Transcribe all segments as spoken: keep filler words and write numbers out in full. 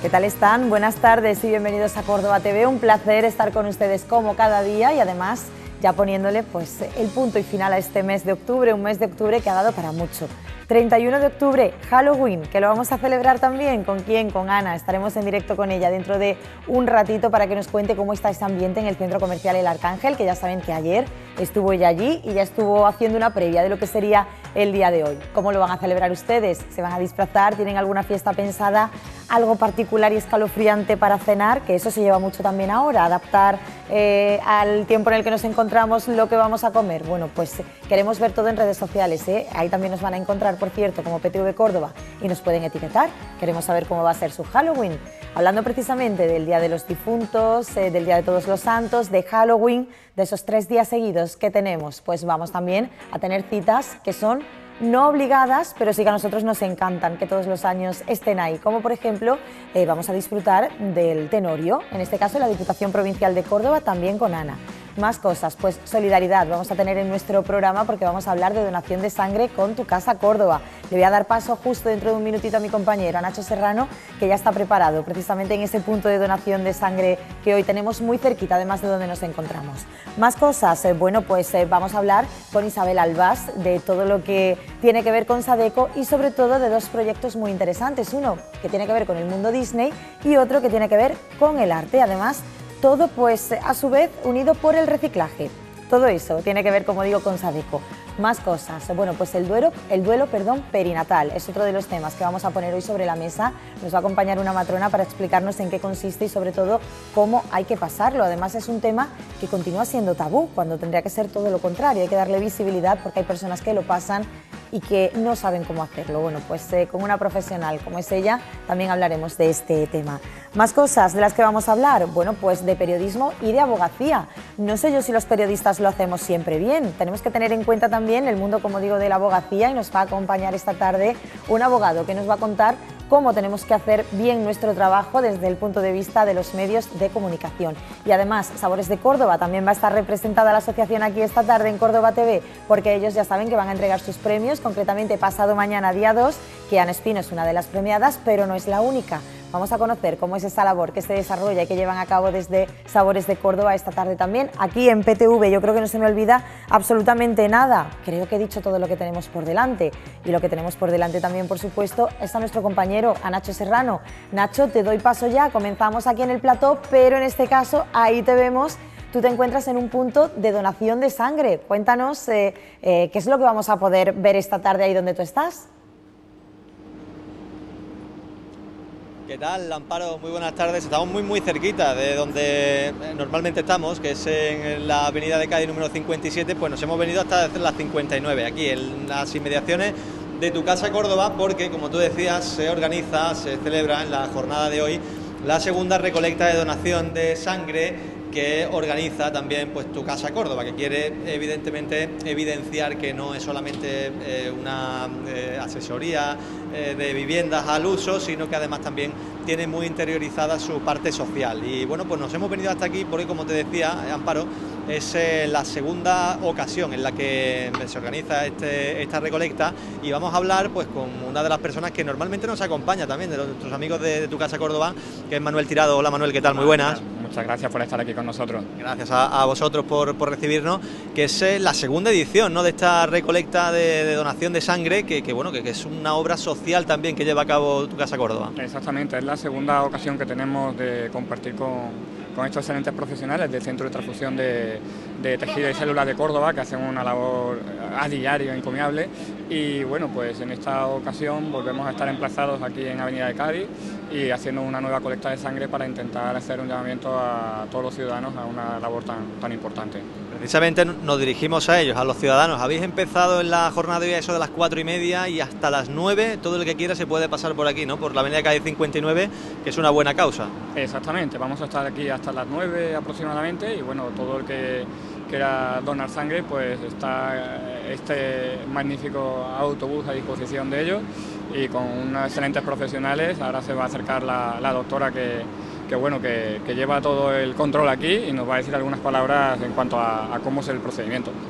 ¿Qué tal están? Buenas tardes y bienvenidos a Córdoba T V. Un placer estar con ustedes como cada día y además ya poniéndole pues el punto y final a este mes de octubre, un mes de octubre que ha dado para mucho. treinta y uno de octubre, Halloween, que lo vamos a celebrar también. ¿Con quién? Con Ana. Estaremos en directo con ella dentro de un ratito para que nos cuente cómo está ese ambiente en el Centro Comercial El Arcángel, que ya saben que ayer estuvo ella allí y ya estuvo haciendo una previa de lo que sería el día de hoy. ¿Cómo lo van a celebrar ustedes? ¿Se van a disfrazar? ¿Tienen alguna fiesta pensada? ¿Algo particular y escalofriante para cenar? Que eso se lleva mucho también ahora, adaptar eh, al tiempo en el que nos encontramos lo que vamos a comer. Bueno, pues queremos ver todo en redes sociales, ¿eh? Ahí también nos van a encontrar, por cierto, como P T V Córdoba, y nos pueden etiquetar. Queremos saber cómo va a ser su Halloween. Hablando precisamente del Día de los Difuntos, eh, del Día de Todos los Santos, de Halloween, de esos tres días seguidos que tenemos, pues vamos también a tener citas que son no obligadas, pero sí que a nosotros nos encantan que todos los años estén ahí, como por ejemplo eh, vamos a disfrutar del Tenorio, en este caso la Diputación Provincial de Córdoba, también con Ana. Más cosas, pues solidaridad vamos a tener en nuestro programa porque vamos a hablar de donación de sangre con Tu Casa Córdoba. Le voy a dar paso justo dentro de un minutito a mi compañero, a Nacho Serrano, que ya está preparado precisamente en ese punto de donación de sangre que hoy tenemos muy cerquita, además de donde nos encontramos. Más cosas, eh, bueno, pues eh, vamos a hablar con Isabel Albás de todo lo que tiene que ver con Sadeco y sobre todo de dos proyectos muy interesantes, uno que tiene que ver con el mundo Disney y otro que tiene que ver con el arte, además todo pues a su vez unido por el reciclaje. Todo eso tiene que ver, como digo, con Sadeco. Más cosas, bueno, pues el duelo, el duelo perdón, perinatal es otro de los temas que vamos a poner hoy sobre la mesa. Nos va a acompañar una matrona para explicarnos en qué consiste y sobre todo cómo hay que pasarlo. Además es un tema que continúa siendo tabú, cuando tendría que ser todo lo contrario. Hay que darle visibilidad porque hay personas que lo pasan y que no saben cómo hacerlo. Bueno, pues eh, con una profesional como es ella también hablaremos de este tema. Más cosas de las que vamos a hablar, bueno, pues de periodismo y de abogacía. No sé yo si los periodistas lo hacemos siempre bien, tenemos que tener en cuenta también el mundo, como digo, de la abogacía y nos va a acompañar esta tarde un abogado que nos va a contar cómo tenemos que hacer bien nuestro trabajo desde el punto de vista de los medios de comunicación. Y además, Sabores de Córdoba, también va a estar representada la asociación aquí esta tarde en Córdoba T V, porque ellos ya saben que van a entregar sus premios, concretamente pasado mañana, día dos, que Ana Espino es una de las premiadas, pero no es la única. Vamos a conocer cómo es esa labor que se desarrolla y que llevan a cabo desde Sabores de Córdoba esta tarde también, aquí en P T V. Yo creo que no se me olvida absolutamente nada. Creo que he dicho todo lo que tenemos por delante. Y lo que tenemos por delante también, por supuesto, es a nuestro compañero, a Nacho Serrano. Nacho, te doy paso ya. Comenzamos aquí en el plató, pero en este caso, ahí te vemos. Tú te encuentras en un punto de donación de sangre. Cuéntanos eh, eh, qué es lo que vamos a poder ver esta tarde ahí donde tú estás. ¿Qué tal, Amparo? Muy buenas tardes. Estamos muy muy cerquita de donde normalmente estamos, que es en la avenida de Cádiz número cincuenta y siete, pues nos hemos venido hasta las cincuenta y nueve, aquí en las inmediaciones de Tu Casa Córdoba, porque como tú decías, se organiza, se celebra en la jornada de hoy la segunda recolecta de donación de sangre que organiza también pues Tu Casa Córdoba, que quiere evidentemente evidenciar que no es solamente eh, una eh, asesoría eh, de viviendas al uso, sino que además también tiene muy interiorizada su parte social. Y bueno, pues nos hemos venido hasta aquí porque, como te decía, Amparo, es eh, la segunda ocasión en la que se organiza este, esta recolecta, y vamos a hablar pues con una de las personas que normalmente nos acompaña también, de nuestros amigos de, de Tu Casa Córdoba, que es Manuel Tirado. Hola Manuel, ¿qué tal? Muy buenas. Muchas gracias por estar aquí con nosotros. Gracias a, a vosotros por, por recibirnos, que es eh, la segunda edición, ¿no?, de esta recolecta de, de donación de sangre, que, que bueno, que, que es una obra social también que lleva a cabo Tu Casa Córdoba. Exactamente, es la segunda ocasión que tenemos de compartir con, con estos excelentes profesionales del Centro de Transfusión de, de Tejido y Células de Córdoba, que hacen una labor a diario encomiable. Y bueno, pues en esta ocasión volvemos a estar emplazados aquí en Avenida de Cádiz y haciendo una nueva colecta de sangre para intentar hacer un llamamiento a todos los ciudadanos a una labor tan, tan importante. Precisamente nos dirigimos a ellos, a los ciudadanos. Habéis empezado en la jornada de hoy a eso de las cuatro y media y hasta las nueve, todo el que quiera se puede pasar por aquí, ¿no?, por la avenida de Cádiz cincuenta y nueve, que es una buena causa. Exactamente, vamos a estar aquí hasta las nueve aproximadamente, y bueno, todo el que quiera donar sangre, pues está este magnífico autobús a disposición de ellos, y con unos excelentes profesionales. Ahora se va a acercar la, la doctora que, que, bueno, que, que lleva todo el control aquí y nos va a decir algunas palabras en cuanto a, a cómo es el procedimiento.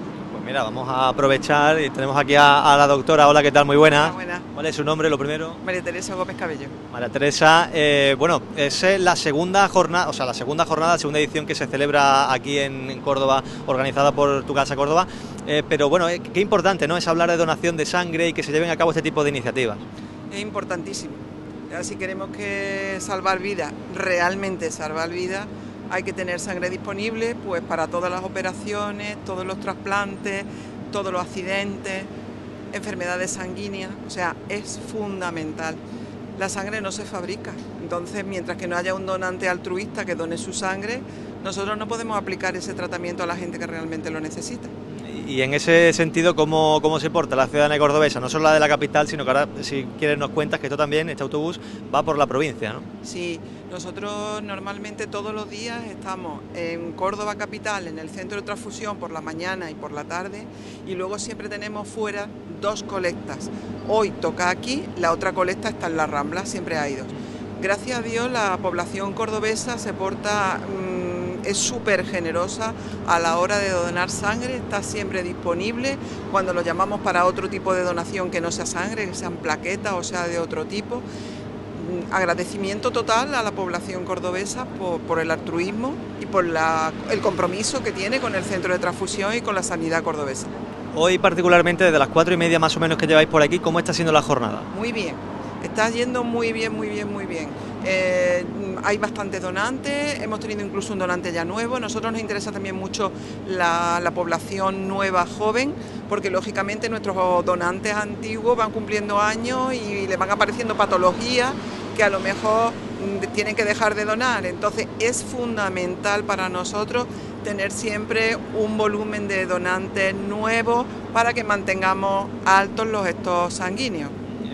Mira, vamos a aprovechar y tenemos aquí a, a la doctora. Hola, ¿qué tal? Muy buena. Hola, buena. ¿Cuál es su nombre, lo primero? María Teresa Gómez Cabello. María Teresa, eh, bueno, es eh, la segunda jornada, o sea, la segunda jornada, segunda edición que se celebra aquí en, en Córdoba, organizada por Tu Casa Córdoba, eh, pero bueno, eh, qué importante, ¿no?, es hablar de donación de sangre y que se lleven a cabo este tipo de iniciativas. Es importantísimo. Si queremos que salvar vidas, realmente salvar vidas, hay que tener sangre disponible pues para todas las operaciones, todos los trasplantes, todos los accidentes, enfermedades sanguíneas, o sea, es fundamental. La sangre no se fabrica, entonces mientras que no haya un donante altruista que done su sangre, nosotros no podemos aplicar ese tratamiento a la gente que realmente lo necesita. Y en ese sentido, ¿cómo, cómo se porta la ciudadanía cordobesa? No solo la de la capital, sino que ahora, si quieres, nos cuentas que esto también, este autobús, va por la provincia, ¿no? Sí, nosotros normalmente todos los días estamos en Córdoba capital, en el centro de transfusión por la mañana y por la tarde, y luego siempre tenemos fuera dos colectas. Hoy toca aquí, la otra colecta está en la Rambla, siempre ha ido. Gracias a Dios la población cordobesa se porta... Mmm, es súper generosa a la hora de donar sangre, está siempre disponible cuando lo llamamos para otro tipo de donación que no sea sangre, que sean plaquetas o sea de otro tipo. Agradecimiento total a la población cordobesa por, por el altruismo y por la, el compromiso que tiene con el centro de transfusión y con la sanidad cordobesa. Hoy particularmente desde las cuatro y media más o menos que lleváis por aquí, ¿cómo está siendo la jornada? Muy bien, está yendo muy bien, muy bien, muy bien. Eh, hay bastantes donantes, hemos tenido incluso un donante ya nuevo. A nosotros nos interesa también mucho la, la población nueva, joven, porque lógicamente nuestros donantes antiguos van cumpliendo años y les van apareciendo patologías que a lo mejor tienen que dejar de donar. Entonces es fundamental para nosotros tener siempre un volumen de donantes nuevos para que mantengamos altos los estos sanguíneos.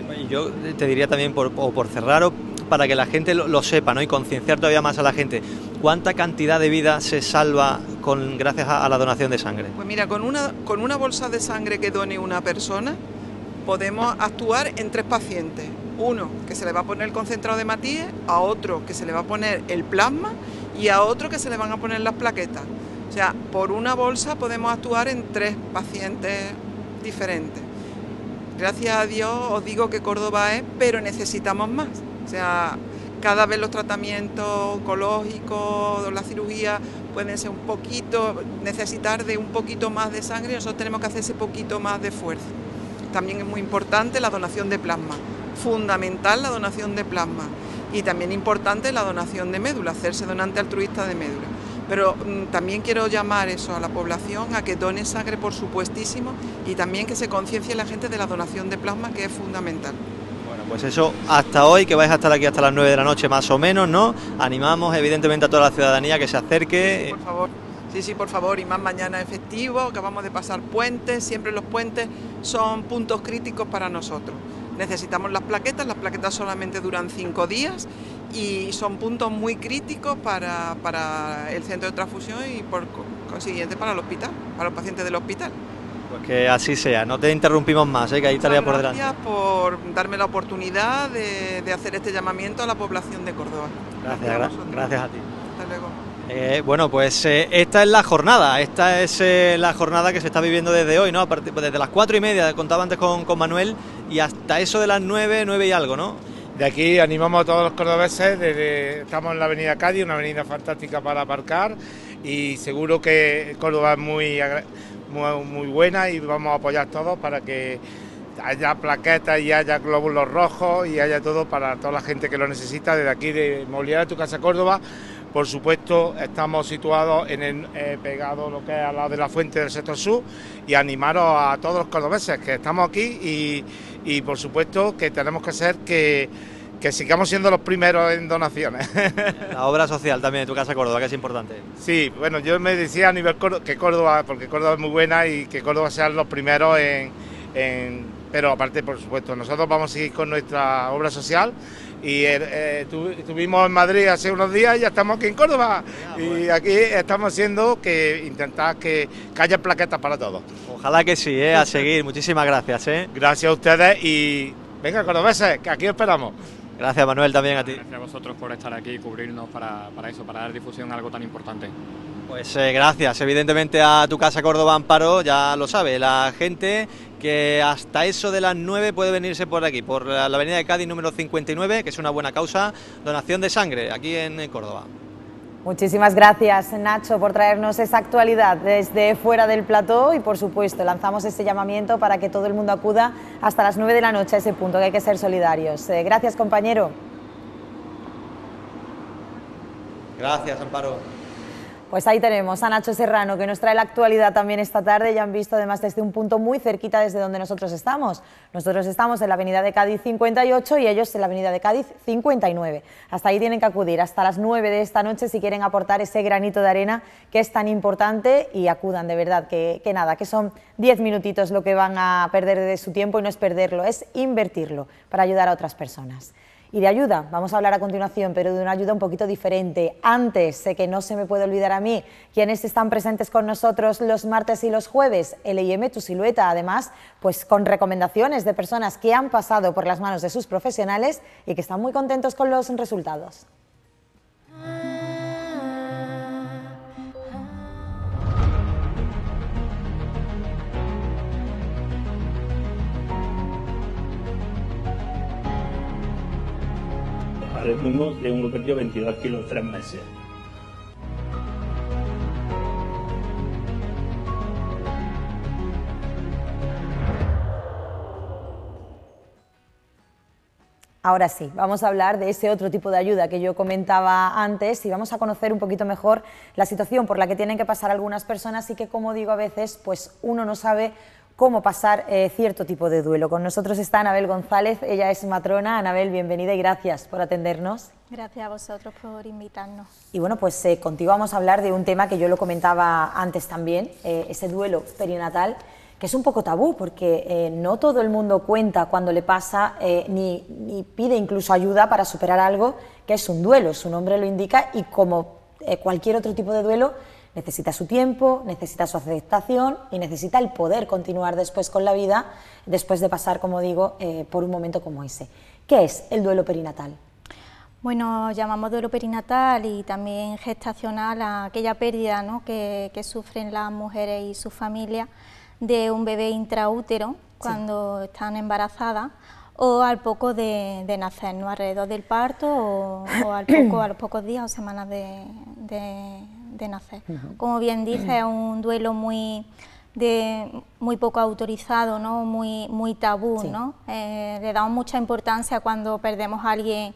Yo te diría también, por, o por cerrar, o para que la gente lo, lo sepa, ¿no?, y concienciar todavía más a la gente, ¿cuánta cantidad de vida se salva con gracias a, a la donación de sangre? Pues mira, con una, con una bolsa de sangre que done una persona, podemos actuar en tres pacientes. Uno que se le va a poner el concentrado de Matías, a otro que se le va a poner el plasma y a otro que se le van a poner las plaquetas. O sea, por una bolsa podemos actuar en tres pacientes diferentes. Gracias a Dios os digo que Córdoba es, pero necesitamos más. O sea, cada vez los tratamientos oncológicos, la cirugía pueden ser un poquito, necesitar de un poquito más de sangre y nosotros tenemos que hacer ese poquito más de esfuerzo. También es muy importante la donación de plasma, fundamental la donación de plasma y también importante la donación de médula, hacerse donante altruista de médula. Pero mmm, también quiero llamar eso a la población a que done sangre, por supuestísimo, y también que se conciencie la gente de la donación de plasma, que es fundamental. Bueno, pues eso hasta hoy, que vais a estar aquí hasta las nueve de la noche más o menos, ¿no? Animamos evidentemente a toda la ciudadanía que se acerque. Sí, por favor. Sí, sí, por favor, y más mañana es festivo, acabamos de pasar puentes, siempre los puentes son puntos críticos para nosotros. Necesitamos las plaquetas, las plaquetas solamente duran cinco días y son puntos muy críticos para, para el centro de transfusión y por consiguiente para el hospital, para los pacientes del hospital. Pues que así sea, no te interrumpimos más, ¿eh?, que hay tarea por delante. Gracias por darme la oportunidad de, de hacer este llamamiento a la población de Córdoba. Gracias, gracias a, gracias a ti. Hasta luego. Eh, bueno, pues eh, esta es la jornada, esta es eh, la jornada que se está viviendo desde hoy, ¿no? A partir, desde las cuatro y media, contaba antes con, con Manuel, y hasta eso de las nueve, nueve y algo, ¿no? De aquí animamos a todos los cordobeses, desde, estamos en la avenida Cádiz, una avenida fantástica para aparcar, y seguro que Córdoba es muy, muy, muy buena y vamos a apoyar todos para que haya plaquetas y haya glóbulos rojos y haya todo para toda la gente que lo necesita. Desde aquí de Mobiliaria Tu Casa Córdoba, por supuesto, estamos situados en el eh, pegado lo que es al lado de la fuente del sector sur, y animaros a todos los cordobeses que estamos aquí y, y por supuesto que tenemos que hacer que, que sigamos siendo los primeros en donaciones. La obra social también de Tu Casa Córdoba, que es importante. Sí, bueno, yo me decía a nivel Córdoba, que Córdoba, porque Córdoba es muy buena y que Córdoba sean los primeros en, en... Pero aparte, por supuesto, nosotros vamos a seguir con nuestra obra social. Y eh, estuvimos en Madrid hace unos días y ya estamos aquí en Córdoba. Ya, y bueno, aquí estamos haciendo que intentar que, que haya plaquetas para todos. Ojalá que sí, ¿eh? A seguir. Muchísimas gracias, ¿eh? Gracias a ustedes y venga, cordobeses, que aquí esperamos. Gracias, Manuel, también a ti. Gracias a vosotros por estar aquí y cubrirnos para, para eso, para dar difusión a algo tan importante. Pues eh, gracias, evidentemente a Tu Casa Córdoba Amparo, ya lo sabe, la gente que hasta eso de las nueve puede venirse por aquí, por la, la avenida de Cádiz número cincuenta y nueve, que es una buena causa, donación de sangre, aquí en Córdoba. Muchísimas gracias, Nacho, por traernos esa actualidad desde fuera del plató y, por supuesto, lanzamos ese llamamiento para que todo el mundo acuda hasta las nueve de la noche a ese punto, que hay que ser solidarios. Eh, gracias, compañero. Gracias, Amparo. Pues ahí tenemos a Nacho Serrano, que nos trae la actualidad también esta tarde. Ya han visto, además, desde un punto muy cerquita desde donde nosotros estamos. Nosotros estamos en la avenida de Cádiz cincuenta y ocho y ellos en la avenida de Cádiz cincuenta y nueve. Hasta ahí tienen que acudir, hasta las nueve de esta noche, si quieren aportar ese granito de arena que es tan importante, y acudan, de verdad, que, que nada, que son diez minutitos lo que van a perder de su tiempo, y no es perderlo, es invertirlo para ayudar a otras personas. Y de ayuda, vamos a hablar a continuación, pero de una ayuda un poquito diferente. Antes, sé que no se me puede olvidar a mí, quienes están presentes con nosotros los martes y los jueves, L I M Tu Silueta, además, pues con recomendaciones de personas que han pasado por las manos de sus profesionales y que están muy contentos con los resultados. Ahora mismo tengo perdido veintidós kilos en tres meses. Ahora sí, vamos a hablar de ese otro tipo de ayuda que yo comentaba antes, y vamos a conocer un poquito mejor la situación por la que tienen que pasar algunas personas y que, como digo, a veces pues uno no sabe cómo pasar eh, cierto tipo de duelo. Con nosotros está Anabel González, ella es matrona. Anabel, bienvenida y gracias por atendernos. Gracias a vosotros por invitarnos. Y bueno, pues eh, contigo vamos a hablar de un tema que yo lo comentaba antes también, eh, ese duelo perinatal, que es un poco tabú, porque eh, no todo el mundo cuenta cuando le pasa, eh, ni, ni pide incluso ayuda para superar algo que es un duelo, su nombre lo indica, y como eh, cualquier otro tipo de duelo, necesita su tiempo, necesita su aceptación y necesita el poder continuar después con la vida, después de pasar, como digo, eh, por un momento como ese. ¿Qué es el duelo perinatal? Bueno, llamamos duelo perinatal y también gestacional a aquella pérdida, ¿no?, que, que sufren las mujeres y sus familias de un bebé intraútero cuando sí. están embarazadas, o al poco de, de nacer, ¿no?, alrededor del parto o, o al poco, a los pocos días o semanas de, de, de nacer. Uh-huh. Como bien dice, es un duelo muy, de, muy poco autorizado, ¿no?, muy, muy tabú, sí. ¿no? Eh, le damos mucha importancia cuando perdemos a alguien,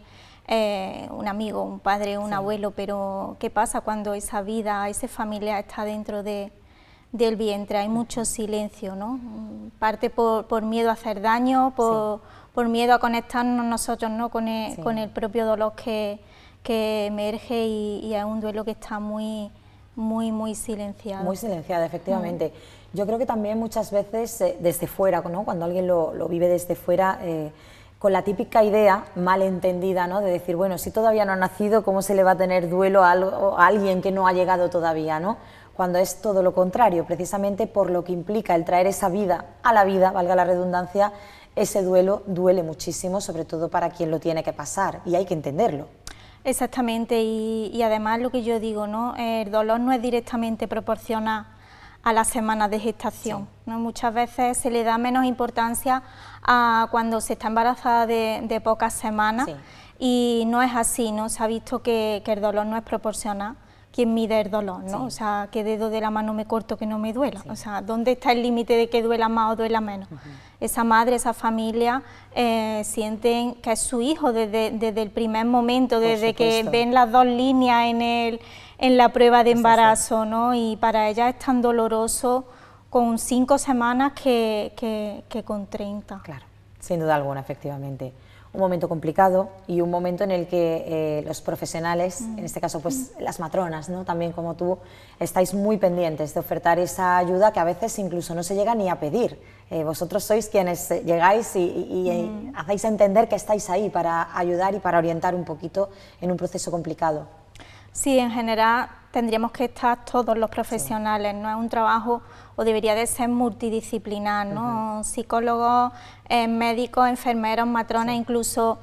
eh, un amigo, un padre, un sí. abuelo, pero ¿qué pasa cuando esa vida, ese familiar está dentro de, del vientre? Hay mucho silencio, ¿no? Parte por, por miedo a hacer daño, por, sí. por miedo a conectarnos nosotros, ¿no?, con el, sí. con el propio dolor que, que emerge, y, y es un duelo que está muy, muy, muy silenciado. Muy silenciado, efectivamente. Mm. Yo creo que también muchas veces eh, desde fuera, ¿no?, cuando alguien lo, lo vive desde fuera, eh, con la típica idea malentendida, ¿no?, de decir, bueno, si todavía no ha nacido, ¿cómo se le va a tener duelo a, algo, a alguien que no ha llegado todavía, ¿no?, cuando es todo lo contrario, precisamente por lo que implica el traer esa vida a la vida, valga la redundancia. Ese duelo duele muchísimo, sobre todo para quien lo tiene que pasar, y hay que entenderlo. Exactamente, y, y además lo que yo digo, ¿no?, el dolor no es directamente proporcional a las semanas de gestación, sí. ¿no? Muchas veces se le da menos importancia a cuando se está embarazada de, de pocas semanas, sí. y no es así, ¿no? Se ha visto que, que el dolor no es proporcional. ¿Quién mide el dolor, no? Sí. O sea, ¿qué dedo de la mano me corto que no me duela? Sí. O sea, ¿dónde está el límite de que duela más o duela menos? Uh-huh. Esa madre, esa familia eh, sienten que es su hijo desde, desde el primer momento, desde que ven las dos líneas en, el, en la prueba de embarazo, ¿no? Y para ella es tan doloroso con cinco semanas que, que, que con treinta. Claro, sin duda alguna, efectivamente. Un momento complicado y un momento en el que eh, los profesionales, mm. en este caso pues mm. las matronas, ¿no?, también como tú, estáis muy pendientes de ofertar esa ayuda que a veces incluso no se llega ni a pedir. Eh, vosotros sois quienes llegáis y, y, y mm. hacéis entender que estáis ahí para ayudar y para orientar un poquito en un proceso complicado. Sí, en general tendríamos que estar todos los profesionales, sí. no es un trabajo, o debería de ser multidisciplinar, ¿no? Uh-huh. Psicólogos, eh, médicos, enfermeros, matronas, sí. incluso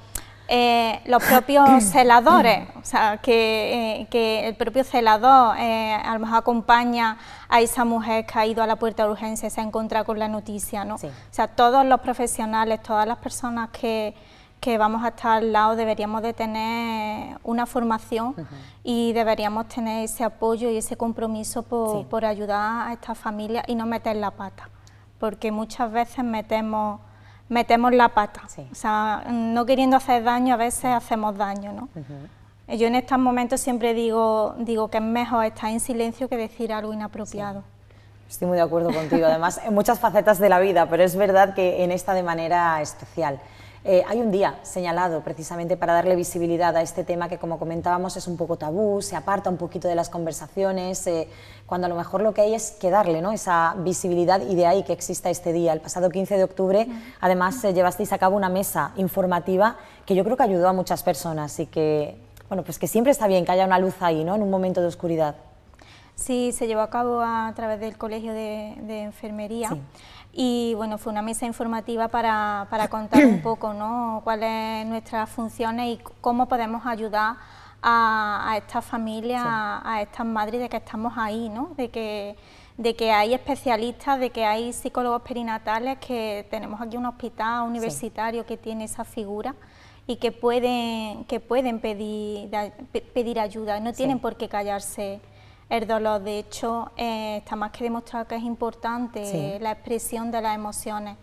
Eh, los propios celadores, o sea, que, eh, que el propio celador eh, a lo mejor acompaña a esa mujer que ha ido a la puerta de urgencia y se ha encontrado con la noticia, ¿no? Sí. O sea, todos los profesionales, todas las personas que, que vamos a estar al lado deberíamos de tener una formación uh-huh. y deberíamos tener ese apoyo y ese compromiso por, sí. por ayudar a estas familias y no meter la pata, porque muchas veces metemos... metemos la pata, sí. o sea, no queriendo hacer daño, a veces hacemos daño, ¿no? Uh-huh. Yo en estos momentos siempre digo, digo que es mejor estar en silencio que decir algo inapropiado. Sí. Estoy muy de acuerdo contigo, además en muchas facetas de la vida, pero es verdad que en esta de manera especial. Eh, hay un día señalado precisamente para darle visibilidad a este tema que, como comentábamos, es un poco tabú, se aparta un poquito de las conversaciones, eh, cuando a lo mejor lo que hay es que darle, ¿no?, esa visibilidad, y de ahí que exista este día. El pasado quince de octubre, además, eh, llevasteis a cabo una mesa informativa que yo creo que ayudó a muchas personas y que, bueno, pues que siempre está bien que haya una luz ahí, ¿no?, en un momento de oscuridad. Sí, se llevó a cabo a través del Colegio de, de Enfermería. Sí. Y bueno, fue una mesa informativa para, para contar un poco, ¿no?, cuáles son nuestras funciones y cómo podemos ayudar a, a estas familias, sí. a, a estas madres, de que estamos ahí, ¿no?, de que, de que hay especialistas, de que hay psicólogos perinatales, que tenemos aquí un hospital universitario sí. que tiene esa figura y que pueden, que pueden pedir, pedir ayuda, no tienen sí. por qué callarse el dolor. De hecho, eh, está más que demostrado que es importante sí. la expresión de las emociones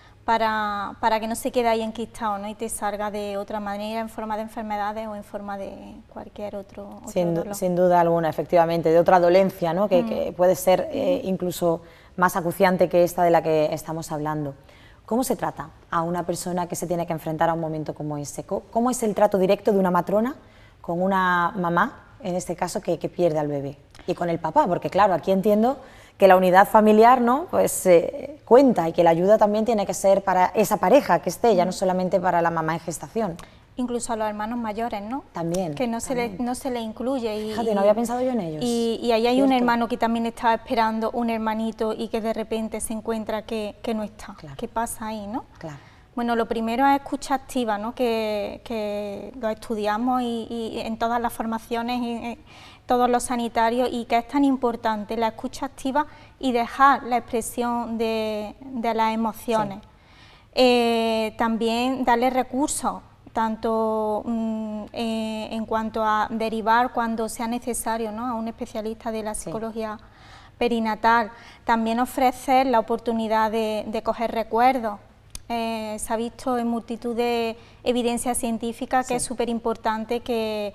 para, para que no se quede ahí enquistado, ¿no?, y te salga de otra manera, en forma de enfermedades o en forma de cualquier otro, otro sin, dolor. Sin duda alguna, efectivamente, de otra dolencia, ¿no?, que, mm. que puede ser eh, incluso más acuciante que esta de la que estamos hablando. ¿Cómo se trata a una persona que se tiene que enfrentar a un momento como ese? ¿Cómo es el trato directo de una matrona con una mamá, en este caso, que, que pierde al bebé? Y con el papá, porque claro, aquí entiendo que la unidad familiar, ¿no?, pues eh, cuenta, y que la ayuda también tiene que ser para esa pareja que esté, ya no solamente para la mamá en gestación. Incluso a los hermanos mayores, ¿no? También. Que no, también. Se, le, no se le incluye. Y, Fíjate, no había pensado yo en ellos. Y, y ahí hay ¿cierto? Un hermano que también estaba esperando un hermanito y que de repente se encuentra que, que no está. Claro. ¿Qué pasa ahí, no? Claro. Bueno, lo primero es escucha activa, ¿no?, que, que lo estudiamos y, y en todas las formaciones, y, todos los sanitarios, y que es tan importante la escucha activa y dejar la expresión de, de las emociones. Sí. Eh, también darle recursos, tanto mm, eh, en cuanto a derivar cuando sea necesario, ¿no?, a un especialista de la psicología sí. perinatal. También ofrecer la oportunidad de, de coger recuerdos. Eh, se ha visto en multitud de evidencias científicas que sí. es súper importante que,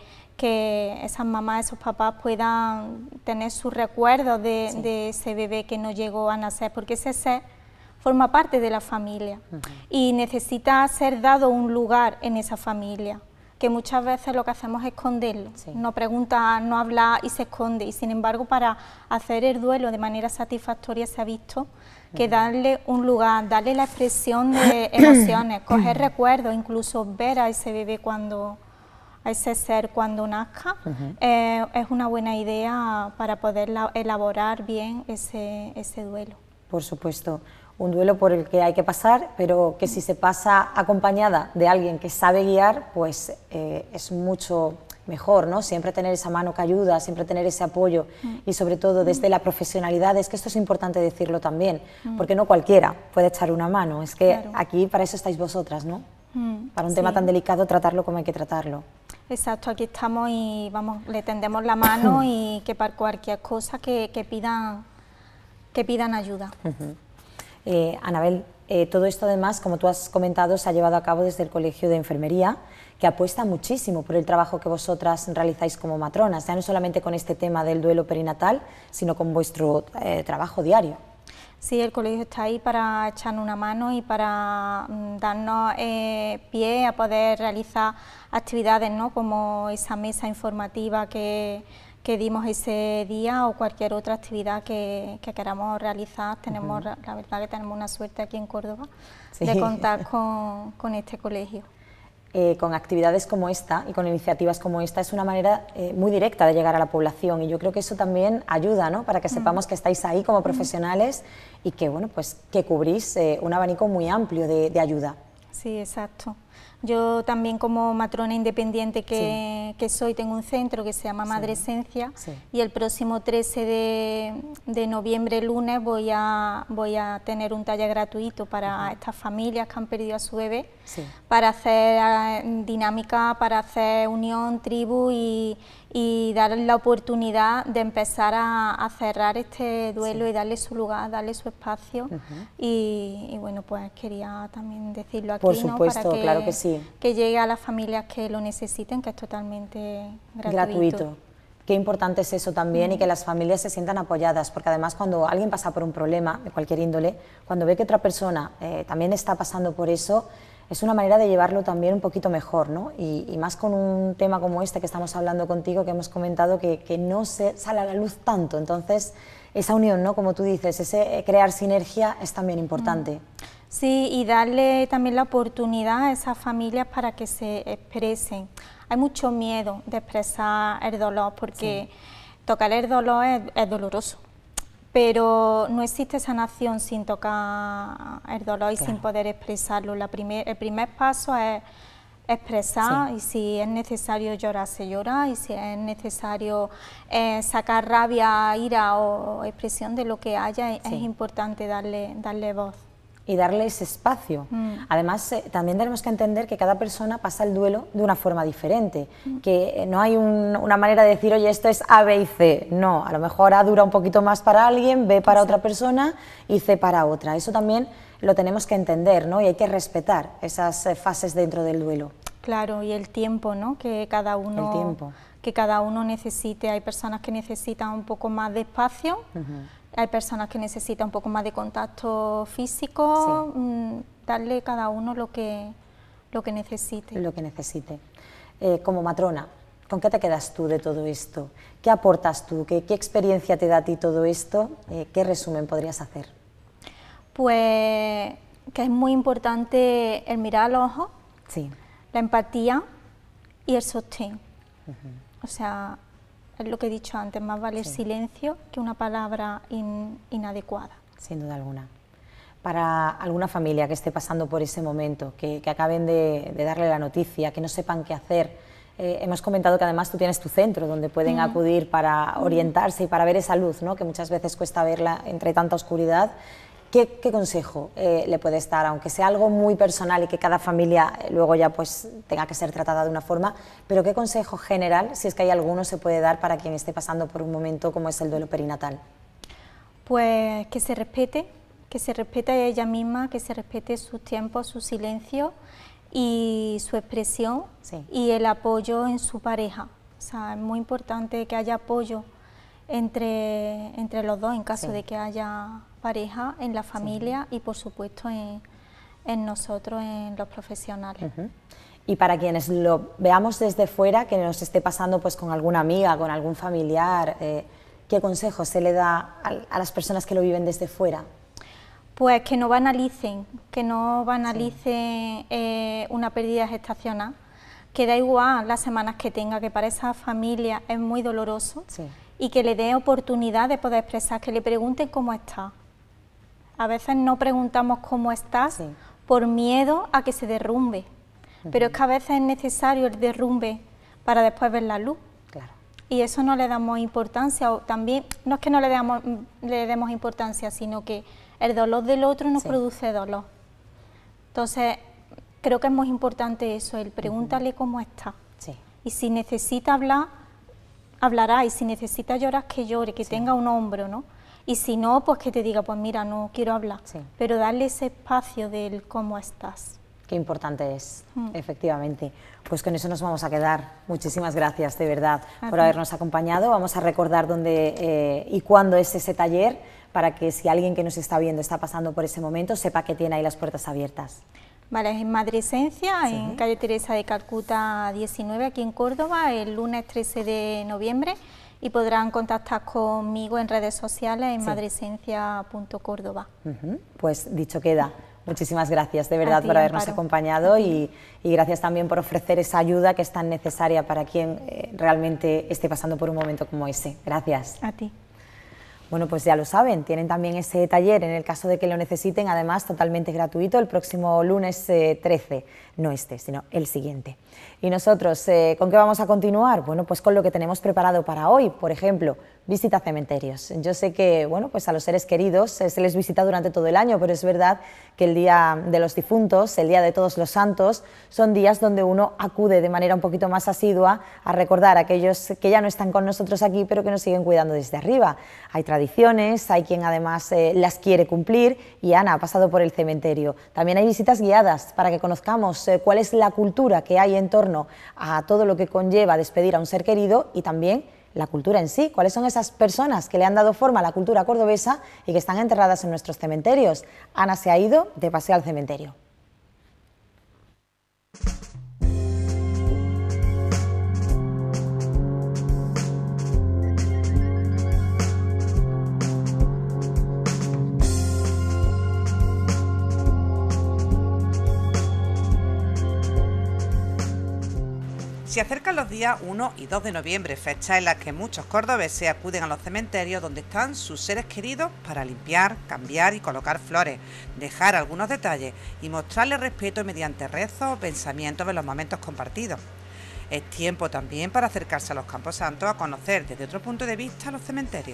que esas mamás, esos papás puedan tener sus recuerdos de, sí. de ese bebé que no llegó a nacer, porque ese ser forma parte de la familia uh-huh. y necesita ser dado un lugar en esa familia, que muchas veces lo que hacemos es esconderlo, sí. no pregunta, no habla y se esconde, y sin embargo para hacer el duelo de manera satisfactoria se ha visto que darle un lugar, darle la expresión de emociones, coger recuerdos, incluso ver a ese bebé cuando, a ese ser cuando nazca, uh-huh. eh, es una buena idea para poder la, elaborar bien ese, ese duelo. Por supuesto, un duelo por el que hay que pasar, pero que si se pasa acompañada de alguien que sabe guiar, pues eh, es mucho mejor, ¿no? Siempre tener esa mano que ayuda, siempre tener ese apoyo mm. y sobre todo desde mm. la profesionalidad. Es que esto es importante decirlo también, mm. porque no cualquiera puede echar una mano, es que claro. aquí para eso estáis vosotras, ¿no? Mm. Para un sí. tema tan delicado, tratarlo como hay que tratarlo. Exacto, aquí estamos y vamos, le tendemos la mano y que para cualquier cosa que, que, pidan, que pidan ayuda. Uh-huh. eh, Anabel, eh, todo esto además, como tú has comentado, se ha llevado a cabo desde el Colegio de Enfermería, que apuesta muchísimo por el trabajo que vosotras realizáis como matronas, ya no solamente con este tema del duelo perinatal, sino con vuestro eh, trabajo diario. Sí, el colegio está ahí para echarnos una mano y para mm, darnos eh, pie a poder realizar actividades, ¿no?, como esa mesa informativa que, que dimos ese día o cualquier otra actividad que, que queramos realizar. Tenemos, uh-huh. la verdad que tenemos una suerte aquí en Córdoba sí. de contar con, con este colegio. Eh, con actividades como esta y con iniciativas como esta es una manera eh, muy directa de llegar a la población, y yo creo que eso también ayuda, ¿no?, para que sepamos que estáis ahí como profesionales y que, bueno, pues que cubrís eh, un abanico muy amplio de, de ayuda. Sí, exacto. Yo también como matrona independiente que, sí. que soy, tengo un centro que se llama Madre sí. Esencia sí. y el próximo trece de noviembre, lunes, voy a, voy a tener un taller gratuito para uh-huh. estas familias que han perdido a su bebé, sí. para hacer dinámica, para hacer unión, tribu y, y darles la oportunidad de empezar a, a cerrar este duelo sí. y darle su lugar, darle su espacio uh-huh. y, y bueno, pues quería también decirlo aquí, por supuesto, ¿no? Para que, claro que sí. que llegue a las familias que lo necesiten, que es totalmente gratuito. gratuito. Qué importante es eso también mm. y que las familias se sientan apoyadas, porque además cuando alguien pasa por un problema de cualquier índole, cuando ve que otra persona eh, también está pasando por eso, es una manera de llevarlo también un poquito mejor, ¿no? Y, y más con un tema como este que estamos hablando contigo, que hemos comentado que, que no se sale a la luz tanto, entonces esa unión, ¿no? Como tú dices, ese crear sinergia es también importante. Mm. Sí, y darle también la oportunidad a esas familias para que se expresen. Hay mucho miedo de expresar el dolor, porque sí. tocar el dolor es, es doloroso, pero no existe sanación sin tocar el dolor y claro. sin poder expresarlo. La primer, el primer paso es expresar sí. y si es necesario llorar, se llora, y si es necesario eh, sacar rabia, ira o expresión de lo que haya, sí. es importante darle, darle voz. Y darle ese espacio. Mm. Además, eh, también tenemos que entender que cada persona pasa el duelo de una forma diferente, mm. que eh, no hay un, una manera de decir, oye, esto es A, B y C. No, a lo mejor A dura un poquito más para alguien, B para Exacto. otra persona y C para otra. Eso también lo tenemos que entender, ¿no? Y hay que respetar esas eh, fases dentro del duelo. Claro, y el tiempo, ¿no? Que cada uno, el tiempo. Que cada uno necesite. Hay personas que necesitan un poco más de espacio, uh-huh. hay personas que necesitan un poco más de contacto físico, sí. mmm, darle cada uno lo que, lo que necesite. Lo que necesite. Eh, como matrona, ¿con qué te quedas tú de todo esto? ¿Qué aportas tú? ¿Qué, qué experiencia te da a ti todo esto? Eh, ¿Qué resumen podrías hacer? Pues que es muy importante el mirar a los ojos, sí. la empatía y el sostén. Uh-huh. O sea, es lo que he dicho antes, más vale sí. el silencio que una palabra in, inadecuada. Sin duda alguna. Para alguna familia que esté pasando por ese momento, que, que acaben de, de darle la noticia, que no sepan qué hacer, eh, hemos comentado que además tú tienes tu centro donde pueden mm. acudir para orientarse y para ver esa luz, ¿no? Que muchas veces cuesta verla entre tanta oscuridad. ¿Qué, qué consejo eh, le puedes dar, aunque sea algo muy personal y que cada familia luego ya pues tenga que ser tratada de una forma, pero qué consejo general, si es que hay alguno, se puede dar para quien esté pasando por un momento como es el duelo perinatal? Pues que se respete, que se respete a ella misma, que se respete sus tiempos, su silencio y su expresión sí. y el apoyo en su pareja. O sea, es muy importante que haya apoyo entre, entre los dos en caso sí. de que haya pareja, en la familia sí. y por supuesto en, en nosotros, en los profesionales. Uh-huh. Y para quienes lo veamos desde fuera, que nos esté pasando pues con alguna amiga, con algún familiar, eh, ¿qué consejo se le da a, a las personas que lo viven desde fuera? Pues que no banalicen, que no banalicen sí. eh, una pérdida gestacional, que da igual las semanas que tenga, que para esa familia es muy doloroso sí. y que le dé oportunidad de poder expresar, que le pregunten cómo está. A veces no preguntamos cómo estás sí. por miedo a que se derrumbe, uh-huh. pero es que a veces es necesario el derrumbe para después ver la luz. Claro. Y eso no le damos importancia, o también, no es que no le damos, le demos importancia, sino que el dolor del otro nos sí. produce dolor. Entonces, creo que es muy importante eso, el pregúntale uh-huh. cómo está. Sí. Y si necesita hablar, hablará, y si necesita llorar, que llore, que sí. tenga un hombro, ¿no? Y si no, pues que te diga, pues mira, no quiero hablar, sí. pero darle ese espacio del cómo estás. Qué importante es, mm. efectivamente. Pues con eso nos vamos a quedar. Muchísimas gracias, de verdad, a por ti. habernos acompañado. Vamos a recordar dónde eh, y cuándo es ese taller, para que si alguien que nos está viendo está pasando por ese momento, sepa que tiene ahí las puertas abiertas. Vale, es en Madre Esencia, sí. en calle Teresa de Calcuta diecinueve, aquí en Córdoba, el lunes trece de noviembre. Y podrán contactar conmigo en redes sociales en sí. madreesencia punto córdoba. Uh-huh. Pues dicho queda. Muchísimas gracias de verdad ti, por habernos Amparo. acompañado y, y gracias también por ofrecer esa ayuda que es tan necesaria para quien eh, realmente esté pasando por un momento como ese. Gracias. A ti. Bueno, pues ya lo saben, tienen también ese taller en el caso de que lo necesiten, además totalmente gratuito, el próximo lunes eh, trece, no este, sino el siguiente. Y nosotros, eh, ¿con qué vamos a continuar? Bueno, pues con lo que tenemos preparado para hoy, por ejemplo, visita a cementerios. Yo sé que, bueno, pues a los seres queridos eh, se les visita durante todo el año, pero es verdad que el Día de los Difuntos, el Día de Todos los Santos, son días donde uno acude de manera un poquito más asidua a recordar a aquellos que ya no están con nosotros aquí, pero que nos siguen cuidando desde arriba. Hay tradiciones, hay quien además eh, las quiere cumplir, y Ana ha pasado por el cementerio. También hay visitas guiadas para que conozcamos eh, cuál es la cultura que hay en torno a todo lo que conlleva despedir a un ser querido, y también la cultura en sí, cuáles son esas personas que le han dado forma a la cultura cordobesa y que están enterradas en nuestros cementerios. Ana se ha ido de paseo al cementerio. Se acercan los días uno y dos de noviembre, fechas en las que muchos cordobeses acuden a los cementerios donde están sus seres queridos para limpiar, cambiar y colocar flores, dejar algunos detalles y mostrarles respeto mediante rezos o pensamientos de los momentos compartidos. Es tiempo también para acercarse a los Campos Santos a conocer desde otro punto de vista los cementerios.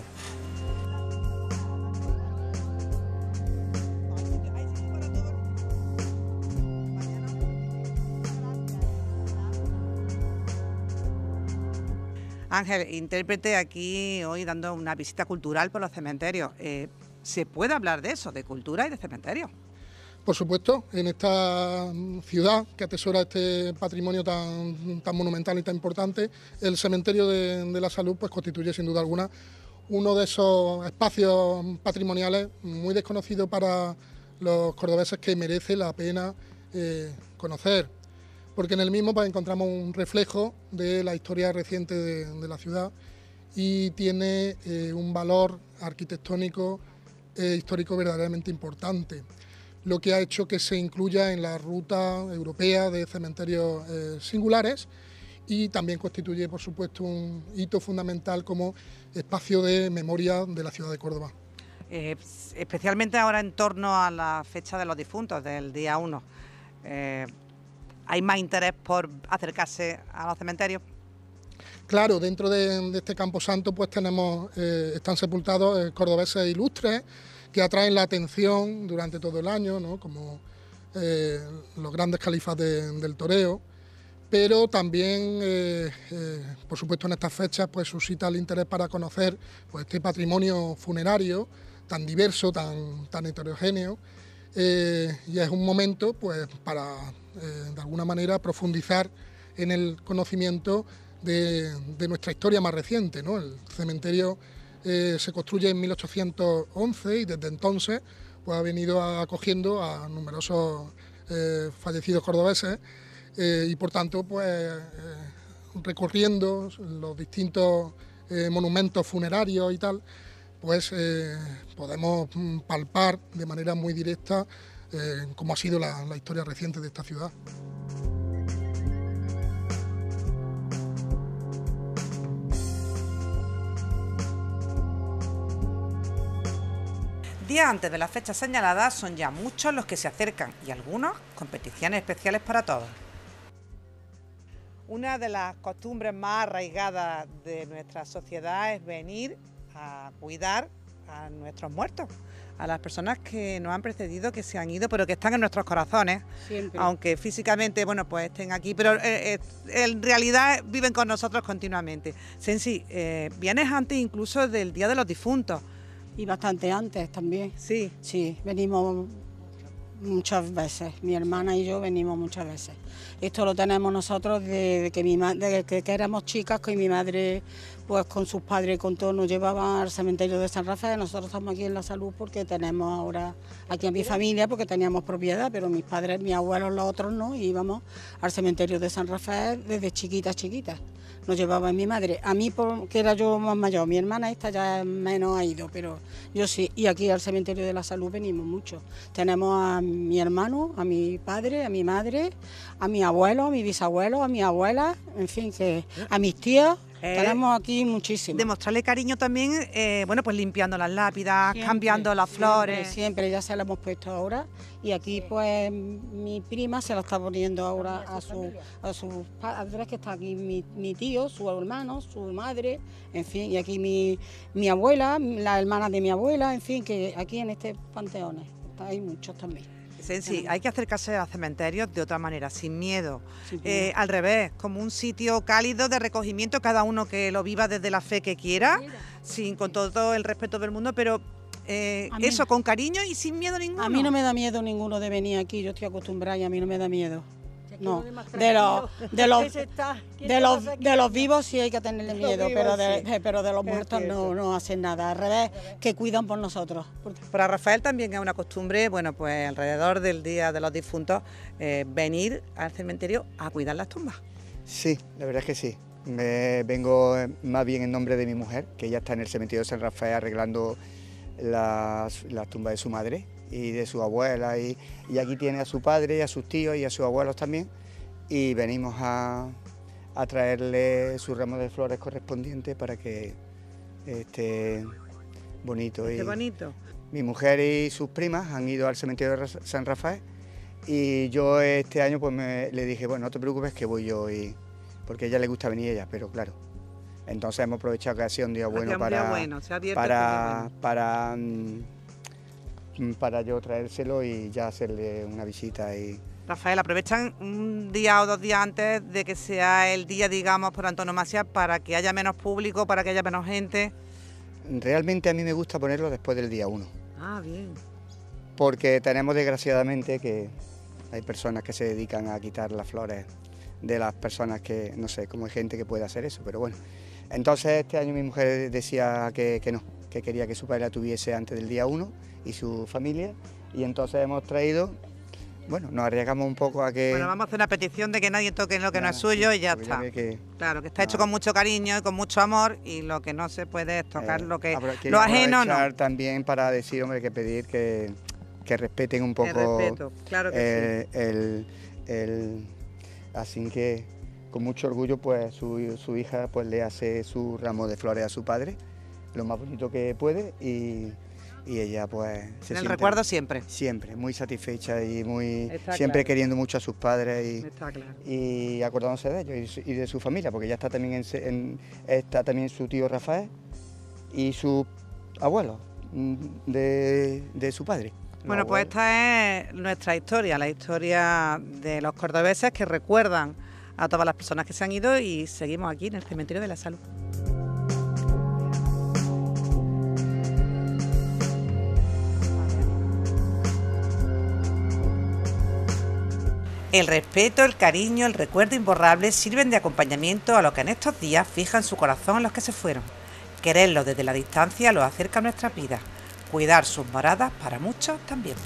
Ángel, intérprete aquí hoy dando una visita cultural por los cementerios. Eh, ¿Se puede hablar de eso, de cultura y de cementerios? Por supuesto, en esta ciudad que atesora este patrimonio tan, tan monumental y tan importante, el Cementerio de, de la Salud pues constituye sin duda alguna uno de esos espacios patrimoniales muy desconocidos para los cordobeses que merece la pena eh, conocer, porque en el mismo pues, encontramos un reflejo de la historia reciente de, de la ciudad y tiene eh, un valor arquitectónico e histórico verdaderamente importante, lo que ha hecho que se incluya en la ruta europea de cementerios eh, singulares, y también constituye, por supuesto, un hito fundamental como espacio de memoria de la ciudad de Córdoba. Eh, especialmente ahora en torno a la fecha de los difuntos, del día uno. Eh, ¿Hay más interés por acercarse a los cementerios? Claro, dentro de, de este camposanto pues tenemos, eh, están sepultados eh, cordobeses ilustres que atraen la atención durante todo el año, ¿no? Como eh, los grandes califas de, del toreo, pero también, eh, eh, por supuesto, en estas fechas pues suscita el interés para conocer pues, este patrimonio funerario tan diverso, tan, tan heterogéneo, eh, y es un momento pues para Eh, de alguna manera profundizar en el conocimiento de, de nuestra historia más reciente, ¿no? El cementerio eh, se construye en mil ochocientos once y desde entonces pues, ha venido acogiendo a numerosos eh, fallecidos cordobeses eh, y por tanto pues eh, recorriendo los distintos eh, monumentos funerarios y tal, pues eh, podemos palpar de manera muy directa Eh, como ha sido la, la historia reciente de esta ciudad. Días antes de las fechas señaladas son ya muchos los que se acercan y algunos competiciones especiales para todos. Una de las costumbres más arraigadas de nuestra sociedad es venir a cuidar a nuestros muertos, a las personas que nos han precedido, que se han ido, pero que están en nuestros corazones. Siempre. Aunque físicamente, bueno, pues estén aquí, pero eh, eh, en realidad viven con nosotros continuamente. Sensi, eh, vienes antes incluso del Día de los Difuntos. Y bastante antes también. Sí. Sí, venimos muchas veces, mi hermana y yo venimos muchas veces. Esto lo tenemos nosotros desde que, mi de que, que éramos chicas, que mi madre pues con sus padres y con todo nos llevaban al cementerio de San Rafael. Nosotros estamos aquí en la Salud porque tenemos ahora aquí a mi familia, porque teníamos propiedad, pero mis padres, mis abuelos, los otros no, y íbamos al cementerio de San Rafael desde chiquitas, chiquitas. Nos llevaba mi madre, a mí porque era yo más mayor, mi hermana esta ya menos ha ido, pero yo sí, y aquí al cementerio de la Salud venimos mucho. Tenemos a mi hermano, a mi padre, a mi madre, a mi abuelo, a mi bisabuelo, a mi abuela, en fin, que a mis tíos. Eh, Tenemos aquí muchísimo. Demostrarle cariño también, eh, bueno, pues limpiando las lápidas, siempre, cambiando las flores. Siempre, siempre, ya se las hemos puesto ahora. Y aquí, pues, mi prima se la está poniendo ahora a su a sus padres, que está aquí mi, mi tío, su hermano, su madre, en fin, y aquí mi, mi abuela, la hermana de mi abuela, en fin, que aquí en este panteón hay muchos también. Sí, hay que acercarse a cementerios de otra manera, sin miedo, sí, eh, al revés, como un sitio cálido de recogimiento, cada uno que lo viva desde la fe que quiera, sin, con todo el respeto del mundo, pero eh, eso, con cariño y sin miedo ninguno. A mí no me da miedo ninguno de venir aquí, yo estoy acostumbrada y a mí no me da miedo. No, de los de los de los de los vivos sí hay que tenerle miedo, pero de, de, pero de los muertos no, no hacen nada, al revés, que cuidan por nosotros. Para Rafael también es una costumbre, bueno, pues alrededor del Día de los Difuntos, eh, venir al cementerio a cuidar las tumbas. Sí, la verdad es que sí. Me vengo más bien en nombre de mi mujer, que ella está en el cementerio de San Rafael arreglando las, las tumbas de su madre y de su abuela, y, y aquí tiene a su padre y a sus tíos y a sus abuelos también, y venimos a, a traerle su ramo de flores correspondiente para que esté bonito. Qué bonito. Mi mujer y sus primas han ido al cementerio de San Rafael y yo este año pues me, le dije, bueno, no te preocupes que voy yo, y, porque a ella le gusta venir ella, pero claro. Entonces hemos aprovechado que ha sido un día bueno para, día bueno, se ha abierto para, bueno. para, para yo traérselo y ya hacerle una visita. Y Rafael, aprovechan un día o dos días antes de que sea el día, digamos, por antonomasia, para que haya menos público, para que haya menos gente. Realmente a mí me gusta ponerlo después del día uno. Ah, bien. Porque tenemos desgraciadamente que hay personas que se dedican a quitar las flores de las personas que, no sé, cómo hay gente que puede hacer eso, pero bueno. Entonces este año mi mujer decía que, que no, que quería que su padre la tuviese antes del día uno y su familia, y entonces hemos traído, bueno, nos arriesgamos un poco a que... Bueno, vamos a hacer una petición de que nadie toque lo que no, no es suyo sí, y ya está. Que, claro, que está no. hecho con mucho cariño y con mucho amor, y lo que no se puede es tocar eh, lo que lo ajeno no. También para decir, hombre, que pedir que, que respeten un poco el respeto, claro que eh, sí. el, el, así que con mucho orgullo pues su, su hija pues le hace su ramo de flores a su padre, lo más bonito que puede, y, y ella pues se en el siente, recuerdo siempre. Siempre, muy satisfecha y muy está siempre claro. queriendo mucho a sus padres y, está claro. y acordándose de ellos y, y de su familia, porque ya está también en, en, está también su tío Rafael y su abuelo de, de su padre. Bueno, no, pues esta es nuestra historia, la historia de los cordobeses que recuerdan a todas las personas que se han ido, y seguimos aquí en el Cementerio de la Salud. El respeto, el cariño, el recuerdo imborrable sirven de acompañamiento a los que en estos días fijan su corazón en los que se fueron. Quererlos desde la distancia los acerca a nuestras vidas. Cuidar sus moradas para muchos también.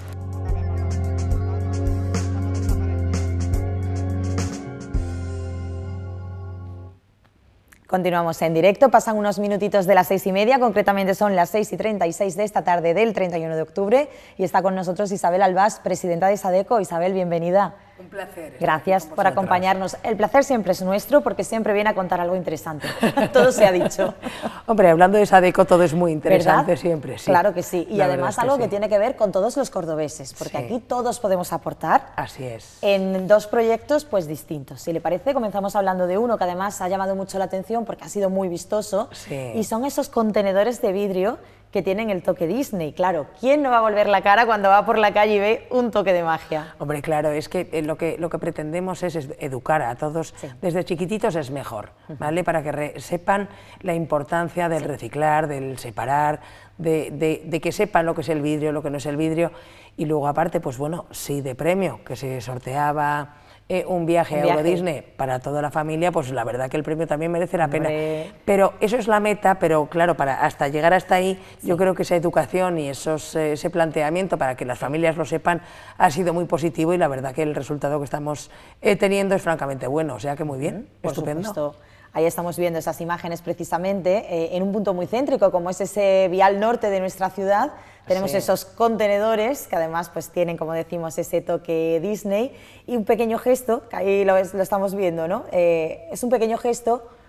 Continuamos en directo, pasan unos minutitos de las seis y media, concretamente son las seis y treinta y seis de esta tarde del treinta y uno de octubre, y está con nosotros Isabel Albás, presidenta de SADECO. Isabel, bienvenida. Un placer. Gracias por acompañarnos. El placer siempre es nuestro, porque siempre viene a contar algo interesante. Todo se ha dicho. Hombre, hablando de SADECO todo es muy interesante. ¿Verdad? Siempre, sí. Claro que sí. Y la además que algo sí. que tiene que ver con todos los cordobeses, porque sí. aquí todos podemos aportar. Así es. En dos proyectos pues distintos. Si le parece, comenzamos hablando de uno que además ha llamado mucho la atención porque ha sido muy vistoso. Sí. Y son esos contenedores de vidrio que tienen el toque Disney. Claro, ¿quién no va a volver la cara cuando va por la calle y ve un toque de magia? Hombre, claro, es que lo que, lo que pretendemos es educar a todos, sí. desde chiquititos es mejor, ¿vale? Para que re, sepan la importancia del sí. reciclar, del separar, de, de, de que sepan lo que es el vidrio, lo que no es el vidrio, y luego aparte, pues bueno, sí, de premio, que se sorteaba... Eh, un viaje un a Euro Disney para toda la familia, pues la verdad que el premio también merece la pena. Hombre. Pero eso es la meta, pero claro, para hasta llegar hasta ahí, sí. yo creo que esa educación y esos, eh, ese planteamiento para que las familias lo sepan ha sido muy positivo, y la verdad que el resultado que estamos eh, teniendo es francamente bueno, o sea que muy bien, Por estupendo. Supuesto. Ahí estamos viendo esas imágenes precisamente eh, en un punto muy céntrico, como es ese vial norte de nuestra ciudad. Tenemos sí. esos contenedores que además pues tienen, como decimos, ese toque Disney, y un pequeño gesto, que ahí lo, es, lo estamos viendo, ¿no? Eh, es un pequeño gesto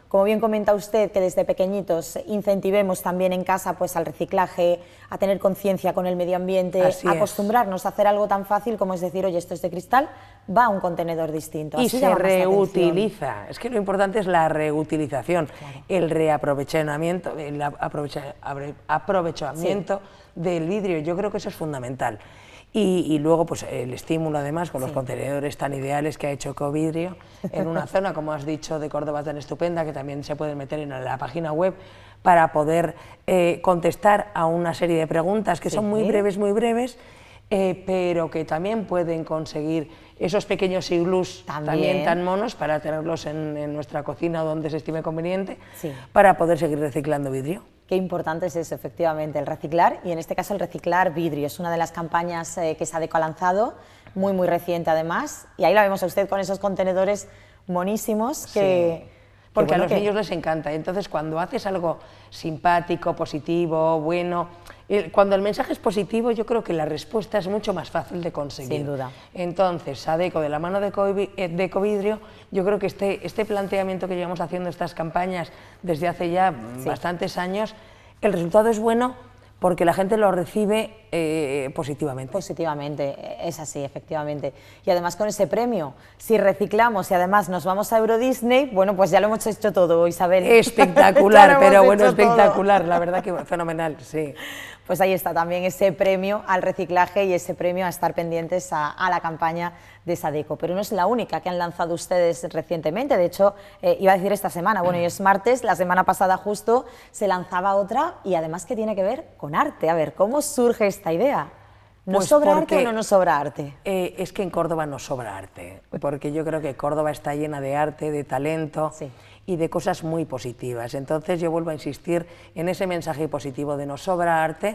como bien comenta usted, que desde pequeñitos incentivemos también en casa pues al reciclaje, a tener conciencia con el medio ambiente, Así a es. acostumbrarnos a hacer algo tan fácil como es decir, oye, esto es de cristal, va a un contenedor distinto. Y Así se llama más la atención. reutiliza. Es que lo importante es la reutilización, claro. el reaprovechamiento, el aprovecha, aprovechamiento sí. del vidrio. Yo creo que eso es fundamental. Y, y luego pues el estímulo además con los sí. contenedores tan ideales que ha hecho Ecovidrio en una zona, como has dicho, de Córdoba tan estupenda, que también se pueden meter en la página web para poder eh, contestar a una serie de preguntas que sí. son muy breves, muy breves, eh, pero que también pueden conseguir esos pequeños iglús también, también tan monos para tenerlos en, en nuestra cocina donde se estime conveniente, sí. para poder seguir reciclando vidrio. Qué importante es eso, efectivamente, el reciclar, y en este caso el reciclar vidrio. Es una de las campañas eh, que Sadeco ha lanzado, muy muy reciente además, y ahí la vemos a usted con esos contenedores monísimos que... Sí. Porque bueno, a los que... niños les encanta, entonces cuando haces algo simpático, positivo, bueno, el, cuando el mensaje es positivo, yo creo que la respuesta es mucho más fácil de conseguir. Sin duda. Entonces, Sadeco, de la mano de, Ecovi, de Ecovidrio, yo creo que este, este planteamiento que llevamos haciendo estas campañas desde hace ya sí. bastantes años, el resultado es bueno porque la gente lo recibe eh, positivamente. Positivamente, es así, efectivamente. Y además con ese premio, si reciclamos y además nos vamos a Euro Disney, bueno, pues ya lo hemos hecho todo, Isabel. Espectacular, pero bueno, espectacular, todo. La verdad que fenomenal, sí. Pues ahí está también ese premio al reciclaje y ese premio a estar pendientes a, a la campaña de Sadeco. Pero no es la única que han lanzado ustedes recientemente, de hecho, eh, iba a decir esta semana, bueno, hoy es martes, la semana pasada justo se lanzaba otra y además que tiene que ver con arte. A ver, ¿cómo surge esta idea? ¿Nos pues sobra porque, arte o no nos sobra arte? Eh, es que en Córdoba nos sobra arte, porque yo creo que Córdoba está llena de arte, de talento sí. y de cosas muy positivas. Entonces yo vuelvo a insistir en ese mensaje positivo de nos sobra arte,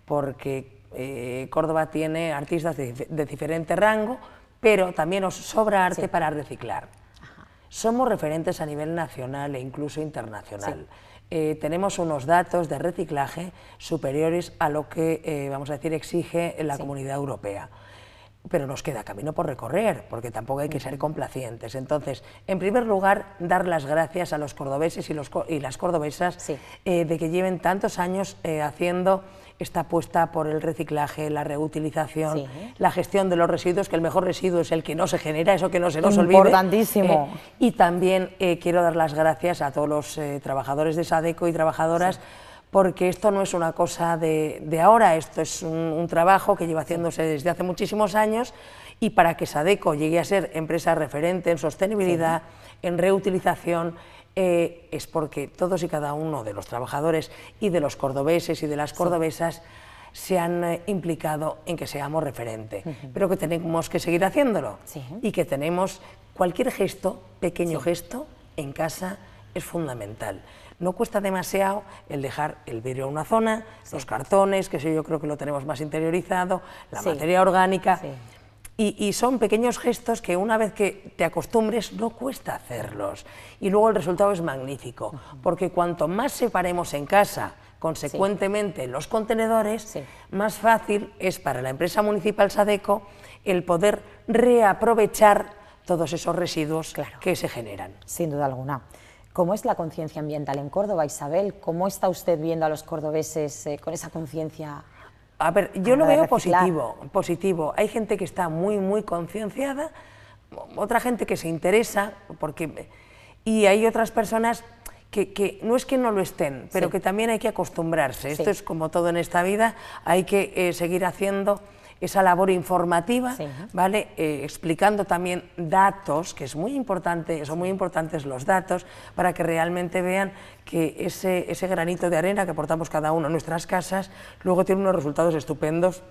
porque eh, Córdoba tiene artistas de, de diferente rango, pero también nos sobra arte sí. para reciclar. Ajá. Somos referentes a nivel nacional e incluso internacional. Sí. Eh, tenemos unos datos de reciclaje superiores a lo que, eh, vamos a decir, exige la sí. Comunidad Europea. Pero nos queda camino por recorrer, porque tampoco hay que ser complacientes. Entonces, en primer lugar, dar las gracias a los cordobeses y, los, y las cordobesas sí. eh, de que lleven tantos años eh, haciendo esta apuesta por el reciclaje, la reutilización, sí. la gestión de los residuos, que el mejor residuo es el que no se genera, eso que no se nos olvide. Importantísimo. Eh, y también eh, quiero dar las gracias a todos los eh, trabajadores de Sadeco y trabajadoras, sí. porque esto no es una cosa de, de ahora, esto es un, un trabajo que lleva haciéndose desde hace muchísimos años, y para que Sadeco llegue a ser empresa referente en sostenibilidad, sí. en reutilización, eh, es porque todos y cada uno de los trabajadores y de los cordobeses y de las cordobesas sí. se han eh, implicado en que seamos referente, uh-huh. pero que tenemos que seguir haciéndolo sí. y que tenemos cualquier gesto, pequeño sí. gesto, en casa es fundamental. No cuesta demasiado el dejar el vidrio en una zona, sí. los cartones, que eso yo creo que lo tenemos más interiorizado, la sí. materia orgánica, sí. y, y son pequeños gestos que una vez que te acostumbres no cuesta hacerlos, y luego el resultado es magnífico, uh-huh. porque cuanto más separemos en casa, consecuentemente sí. los contenedores, sí. más fácil es para la empresa municipal Sadeco el poder reaprovechar todos esos residuos claro. que se generan. Sin duda alguna. ¿Cómo es la conciencia ambiental en Córdoba, Isabel? ¿Cómo está usted viendo a los cordobeses eh, con esa conciencia? A ver, yo lo veo positivo, positivo. Hay gente que está muy, muy concienciada, otra gente que se interesa, porque, y hay otras personas que, que no es que no lo estén, pero sí. que también hay que acostumbrarse. Sí. Esto es como todo en esta vida, hay que eh, seguir haciendo esa labor informativa, sí. ¿vale? Eh, explicando también datos, que es muy importante, son muy importantes los datos, para que realmente vean que ese, ese granito de arena que aportamos cada uno en nuestras casas, luego tiene unos resultados estupendos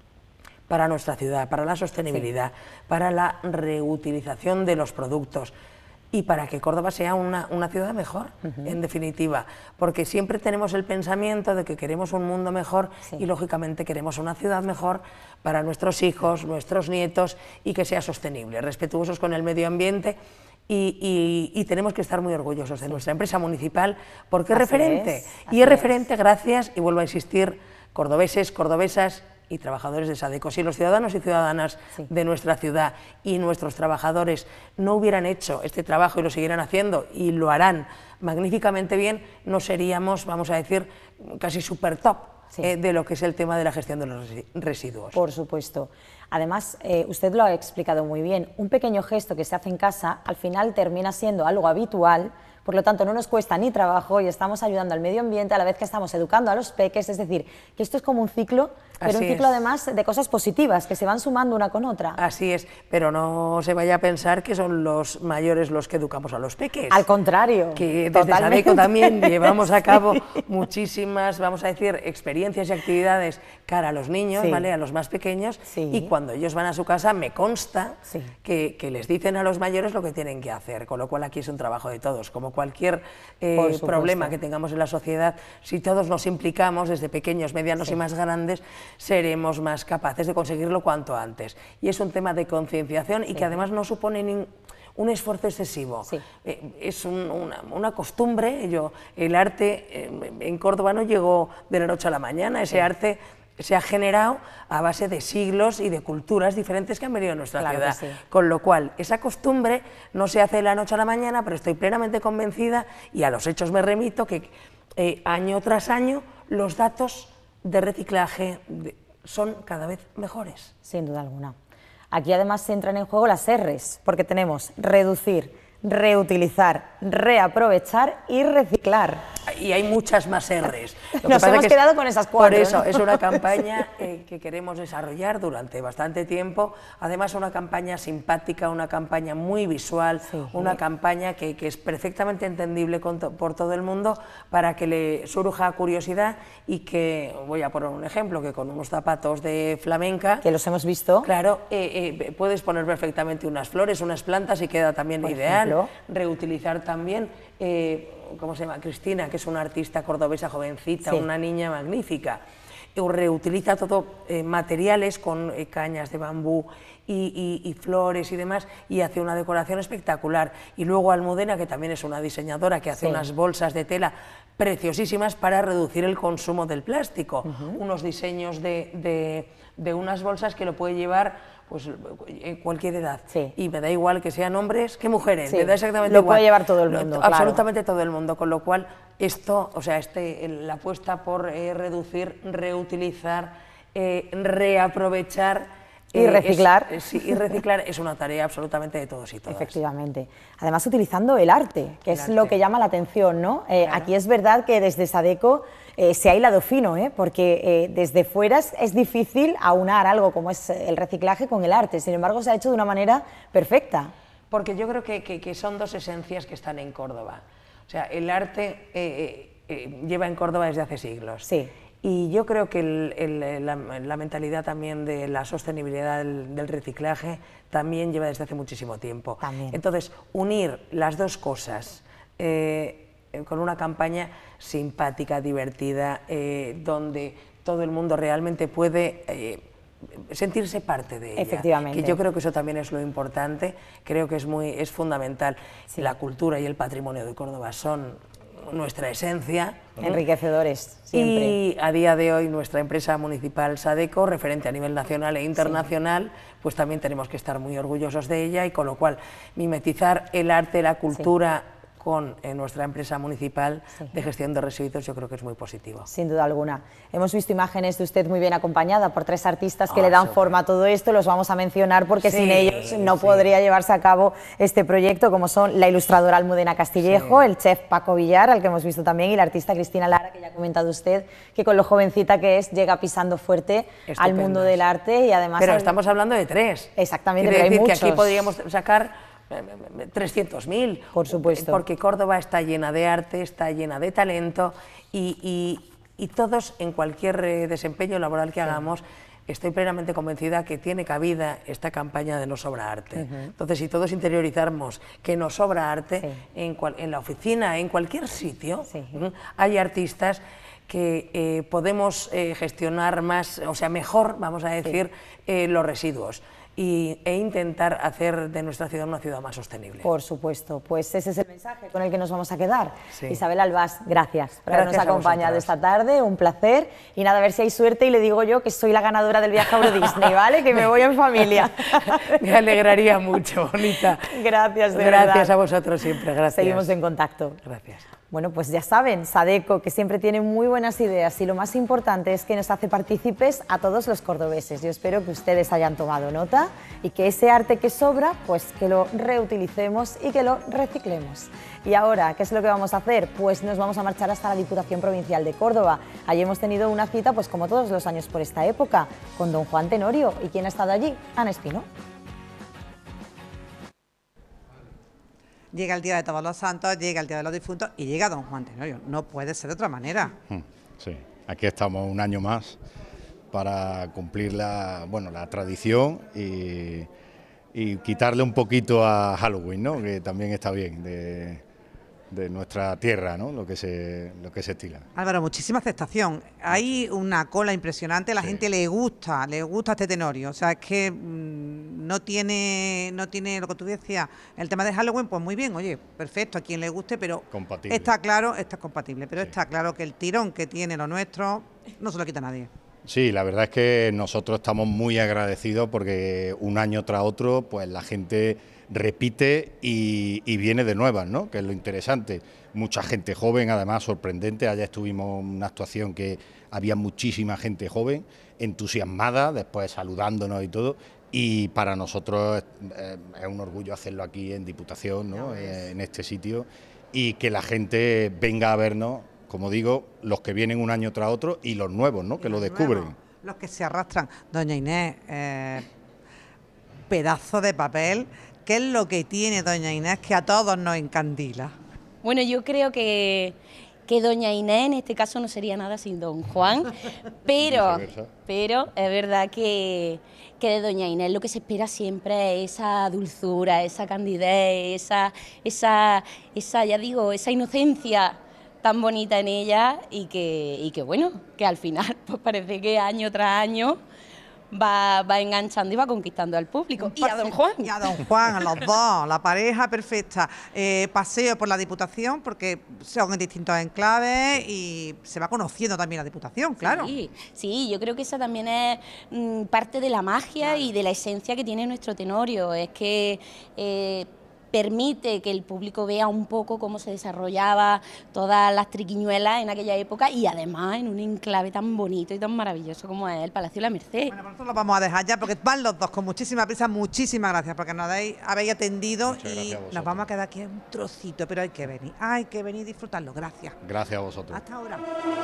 para nuestra ciudad, para la sostenibilidad, sí. para la reutilización de los productos, y para que Córdoba sea una, una ciudad mejor, uh-huh. en definitiva, porque siempre tenemos el pensamiento de que queremos un mundo mejor sí. y lógicamente queremos una ciudad mejor para nuestros hijos, nuestros nietos, y que sea sostenible, respetuosos con el medio ambiente, y, y, y tenemos que estar muy orgullosos de sí. nuestra empresa municipal, porque es así referente, es, y es referente gracias, y vuelvo a insistir, cordobeses, cordobesas y trabajadores de SADECO. Si los ciudadanos y ciudadanas sí. de nuestra ciudad y nuestros trabajadores no hubieran hecho este trabajo y lo siguieran haciendo y lo harán magníficamente bien, no seríamos, vamos a decir, casi super top sí. eh, de lo que es el tema de la gestión de los residuos. Por supuesto. Además, eh, usted lo ha explicado muy bien, un pequeño gesto que se hace en casa al final termina siendo algo habitual. Por lo tanto, no nos cuesta ni trabajo y estamos ayudando al medio ambiente a la vez que estamos educando a los peques, es decir, que esto es como un ciclo, pero Así un ciclo es. además de cosas positivas que se van sumando una con otra. Así es, pero no se vaya a pensar que son los mayores los que educamos a los peques. Al contrario, que desde SADECO también llevamos a cabo muchísimas, vamos a decir, experiencias y actividades cara a los niños, sí. ¿vale? A los más pequeños, sí. y cuando ellos van a su casa me consta sí. que, que les dicen a los mayores lo que tienen que hacer, con lo cual aquí es un trabajo de todos, como cualquier eh, problema que tengamos en la sociedad, si todos nos implicamos desde pequeños, medianos sí. y más grandes, seremos más capaces de conseguirlo cuanto antes. Y es un tema de concienciación sí. y que además no supone ni un esfuerzo excesivo. Sí. Eh, es un, una, una costumbre. Yo, el arte eh, en Córdoba no llegó de la noche a la mañana, ese sí. arte se ha generado a base de siglos y de culturas diferentes que han venido a nuestra claro ciudad, sí. con lo cual esa costumbre no se hace de la noche a la mañana, pero estoy plenamente convencida, y a los hechos me remito, que eh, año tras año los datos de reciclaje de, son cada vez mejores. Sin duda alguna. Aquí además se entran en juego las R's, porque tenemos reducir, reutilizar, reaprovechar y reciclar. Y hay muchas más R's. Lo Nos hemos que quedado es, con esas cuatro. Por eso, ¿no? es una campaña eh, que queremos desarrollar durante bastante tiempo, además una campaña simpática, una campaña muy visual, sí. una campaña que, que es perfectamente entendible con to, por todo el mundo, para que le surja curiosidad y que, voy a poner un ejemplo, que con unos zapatos de flamenca... Que los hemos visto. Claro, eh, eh, puedes poner perfectamente unas flores, unas plantas y queda también por ideal. Ejemplo. Reutilizar también, eh, ¿cómo se llama? Cristina, que es una artista cordobesa jovencita, sí. una niña magnífica, reutiliza todo eh, materiales con eh, cañas de bambú y, y, y flores y demás, y hace una decoración espectacular. Y luego Almudena, que también es una diseñadora, que hace sí. unas bolsas de tela preciosísimas para reducir el consumo del plástico, uh-huh. unos diseños de, de, de unas bolsas que lo puede llevar pues en cualquier edad, sí. y me da igual que sean hombres que mujeres, sí. me da exactamente lo igual. Lo puede llevar todo el mundo, lo, absolutamente claro. todo el mundo, con lo cual esto, o sea, este, la apuesta por eh, reducir, reutilizar, eh, reaprovechar y reciclar. Es, sí, y reciclar es una tarea absolutamente de todos y todas. Efectivamente. Además, utilizando el arte, que el es arte. lo que llama la atención, ¿no? Eh, claro. Aquí es verdad que desde SADECO eh, se ha hilado fino, ¿eh? porque eh, desde fuera es, es difícil aunar algo como es el reciclaje con el arte, sin embargo se ha hecho de una manera perfecta. Porque yo creo que, que, que son dos esencias que están en Córdoba. O sea, el arte eh, eh, lleva en Córdoba desde hace siglos. Sí. Y yo creo que el, el, la, la mentalidad también de la sostenibilidad del, del reciclaje también lleva desde hace muchísimo tiempo. También. Entonces, unir las dos cosas eh, con una campaña simpática, divertida, eh, donde todo el mundo realmente puede eh, sentirse parte de ella. Efectivamente. Que yo creo que eso también es lo importante, creo que es, muy, es fundamental. Sí. La cultura y el patrimonio de Córdoba son nuestra esencia. Enriquecedores, siempre. Y a día de hoy nuestra empresa municipal SADECO, referente a nivel nacional e internacional, sí. pues también tenemos que estar muy orgullosos de ella, y con lo cual mimetizar el arte, la cultura sí. con eh, nuestra empresa municipal sí. de gestión de residuos, yo creo que es muy positivo. Sin duda alguna. Hemos visto imágenes de usted muy bien acompañada por tres artistas que oh, le dan super. forma a todo esto, los vamos a mencionar porque sí, sin ellos no sí. podría llevarse a cabo este proyecto, como son la ilustradora Almudena Castillejo, sí. el chef Paco Villar, al que hemos visto también, y la artista Cristina Lara, que ya ha comentado usted, que con lo jovencita que es, llega pisando fuerte Estupendos. al mundo del arte, y además... Pero al... estamos hablando de tres. Exactamente, Quiere pero decir hay muchos. que aquí podríamos sacar trescientos mil, por supuesto, porque Córdoba está llena de arte, está llena de talento, y, y, y todos en cualquier eh, desempeño laboral que sí. hagamos, estoy plenamente convencida que tiene cabida esta campaña de No Sobra Arte. Uh-huh. Entonces, si todos interiorizamos que nos sobra arte, sí. en, cual, en la oficina, en cualquier sitio, sí. ¿eh? hay artistas que eh, podemos eh, gestionar más, o sea, mejor, vamos a decir, sí. eh, los residuos. y, e intentar hacer de nuestra ciudad una ciudad más sostenible. Por supuesto, pues ese es el mensaje con el que nos vamos a quedar. Sí. Isabel Albás, gracias por habernos Gracias a acompañado vosotras. esta tarde, un placer, y nada, a ver si hay suerte y le digo yo que soy la ganadora del viaje a Euro Disney, ¿vale? Que me voy en familia. Me alegraría mucho, bonita. Gracias, de Gracias verdad. a vosotros siempre, gracias. Seguimos en contacto. Gracias. Bueno, pues ya saben, Sadeco, que siempre tiene muy buenas ideas y lo más importante es que nos hace partícipes a todos los cordobeses. Yo espero que ustedes hayan tomado nota y que ese arte que sobra, pues que lo reutilicemos y que lo reciclemos. Y ahora, ¿qué es lo que vamos a hacer? Pues nos vamos a marchar hasta la Diputación Provincial de Córdoba. Allí hemos tenido una cita, pues como todos los años por esta época, con don Juan Tenorio. ¿Y quién ha estado allí? Ana Espino. Llega el Día de Todos los Santos, llega el Día de los Difuntos y llega don Juan Tenorio. No puede ser de otra manera. Sí, aquí estamos un año más para cumplir la, bueno, la tradición y, y quitarle un poquito a Halloween, ¿no? Que también está bien, de, de nuestra tierra, ¿no? Lo que se, lo que se estila. Álvaro, muchísima aceptación. Hay una cola impresionante, la Sí. gente le gusta, le gusta este Tenorio. O sea, es que mmm, no tiene, no tiene lo que tú decías, el tema de Halloween, pues muy bien, oye, perfecto, a quien le guste, pero Compatible. está claro, está compatible, pero Sí. está claro que el tirón que tiene lo nuestro no se lo quita nadie. Sí, la verdad es que nosotros estamos muy agradecidos porque un año tras otro, pues la gente repite y, y viene de nuevas, ¿no? Que es lo interesante. Mucha gente joven, además sorprendente. Allá estuvimos en una actuación que había muchísima gente joven, entusiasmada, después saludándonos y todo. Y para nosotros eh, es un orgullo hacerlo aquí en Diputación, ¿no? Eh, en este sitio, y que la gente venga a vernos, como digo, los que vienen un año tras otro y los nuevos, ¿no? Que lo descubren. Nuevos, los que se arrastran. Doña Inés, eh, pedazo de papel, ¿qué es lo que tiene doña Inés que a todos nos encandila? Bueno, yo creo que, que doña Inés en este caso no sería nada sin don Juan, pero, pero es verdad que, que de doña Inés lo que se espera siempre es esa dulzura, esa candidez, esa, esa, esa ya digo, esa inocencia tan bonita en ella y que, y que bueno, que al final pues parece que año tras año va, va enganchando y va conquistando al público. Y a don Juan. Y a don Juan, a los dos, la pareja perfecta. Eh, paseo por la Diputación porque son en distintos enclaves y se va conociendo también la Diputación, claro. Sí, sí, yo creo que esa también es mm, parte de la magia claro. y de la esencia que tiene nuestro Tenorio. Es que eh, permite que el público vea un poco cómo se desarrollaba todas las triquiñuelas en aquella época y además en un enclave tan bonito y tan maravilloso como es el Palacio de la Merced. Bueno, pues nosotros lo vamos a dejar ya porque van los dos con muchísima prisa. Muchísimas gracias porque nos habéis, habéis atendido y nos vamos a quedar aquí un trocito, pero hay que venir, hay que venir y disfrutarlo. Gracias. Gracias a vosotros. Hasta ahora.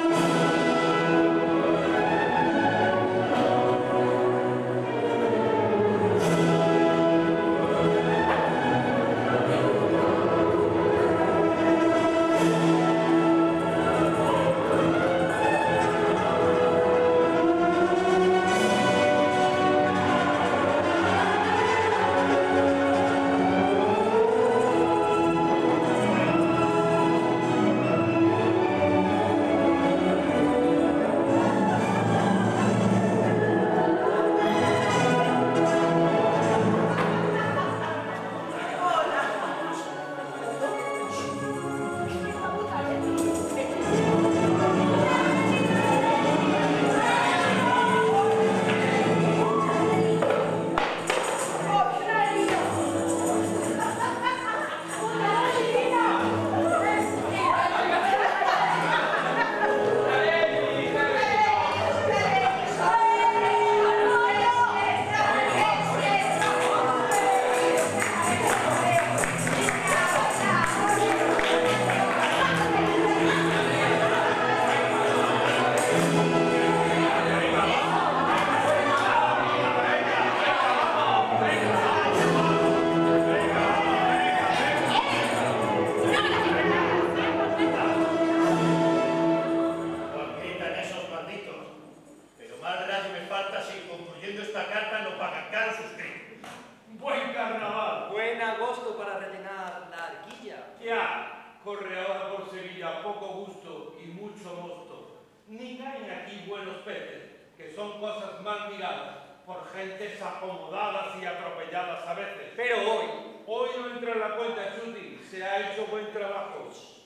Correosa por Sevilla, poco gusto y mucho mosto. Ni caen aquí buenos peces, que son cosas mal miradas. por gentes acomodadas y atropelladas a veces. Pero hoy... Hoy no entra en la cuenta, Chuti. Se ha hecho buen trabajo.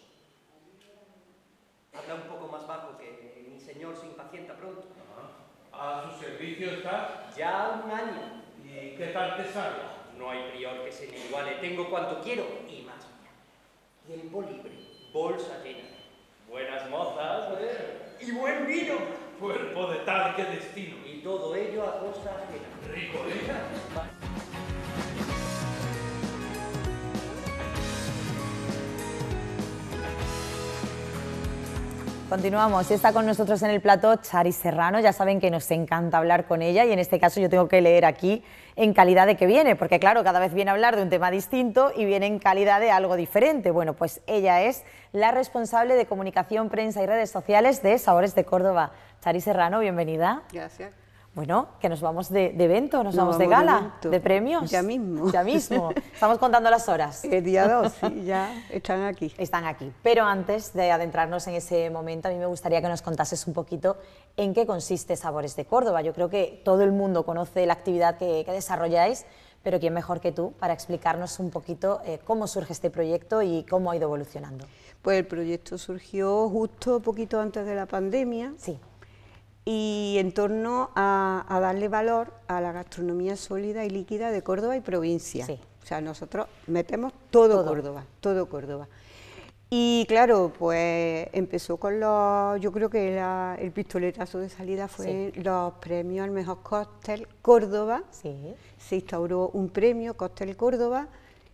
Habla un poco más bajo, que mi señor se impacienta pronto. ¿A su servicio estás? Ya un año. ¿Y qué tal te sale? No hay prior que se me iguale. Tengo cuanto quiero y más. Tiempo libre, bolsa llena. Buenas mozas, ¿eh? Y buen vino. Cuerpo de tal que destino. Y todo ello a costa ajena. Rico, ¿eh? Continuamos, está con nosotros en el plató Chari Serrano, ya saben que nos encanta hablar con ella y en este caso yo tengo que leer aquí en calidad de que viene, porque claro, cada vez viene a hablar de un tema distinto y viene en calidad de algo diferente. Bueno, pues ella es la responsable de comunicación, prensa y redes sociales de Sabores de Córdoba. Chari Serrano, bienvenida. Gracias. Bueno, que nos vamos de, de evento, nos, nos vamos, vamos de gala, de, de premios. Ya mismo. Ya mismo. Estamos contando las horas. El día dos, sí, ya están aquí. Están aquí. Pero antes de adentrarnos en ese momento, a mí me gustaría que nos contases un poquito en qué consiste Sabores de Córdoba. Yo creo que todo el mundo conoce la actividad que, que desarrolláis, pero quién mejor que tú para explicarnos un poquito eh, cómo surge este proyecto y cómo ha ido evolucionando. Pues el proyecto surgió justo poquito antes de la pandemia. Sí. Y en torno a, a darle valor a la gastronomía sólida y líquida de Córdoba y provincia. Sí. O sea, nosotros metemos todo, todo. Córdoba, todo Córdoba. Y claro, pues empezó con los, yo creo que la, el pistoletazo de salida fue sí. los premios al mejor cóctel Córdoba. Sí. Se instauró un premio, Cóctel Córdoba,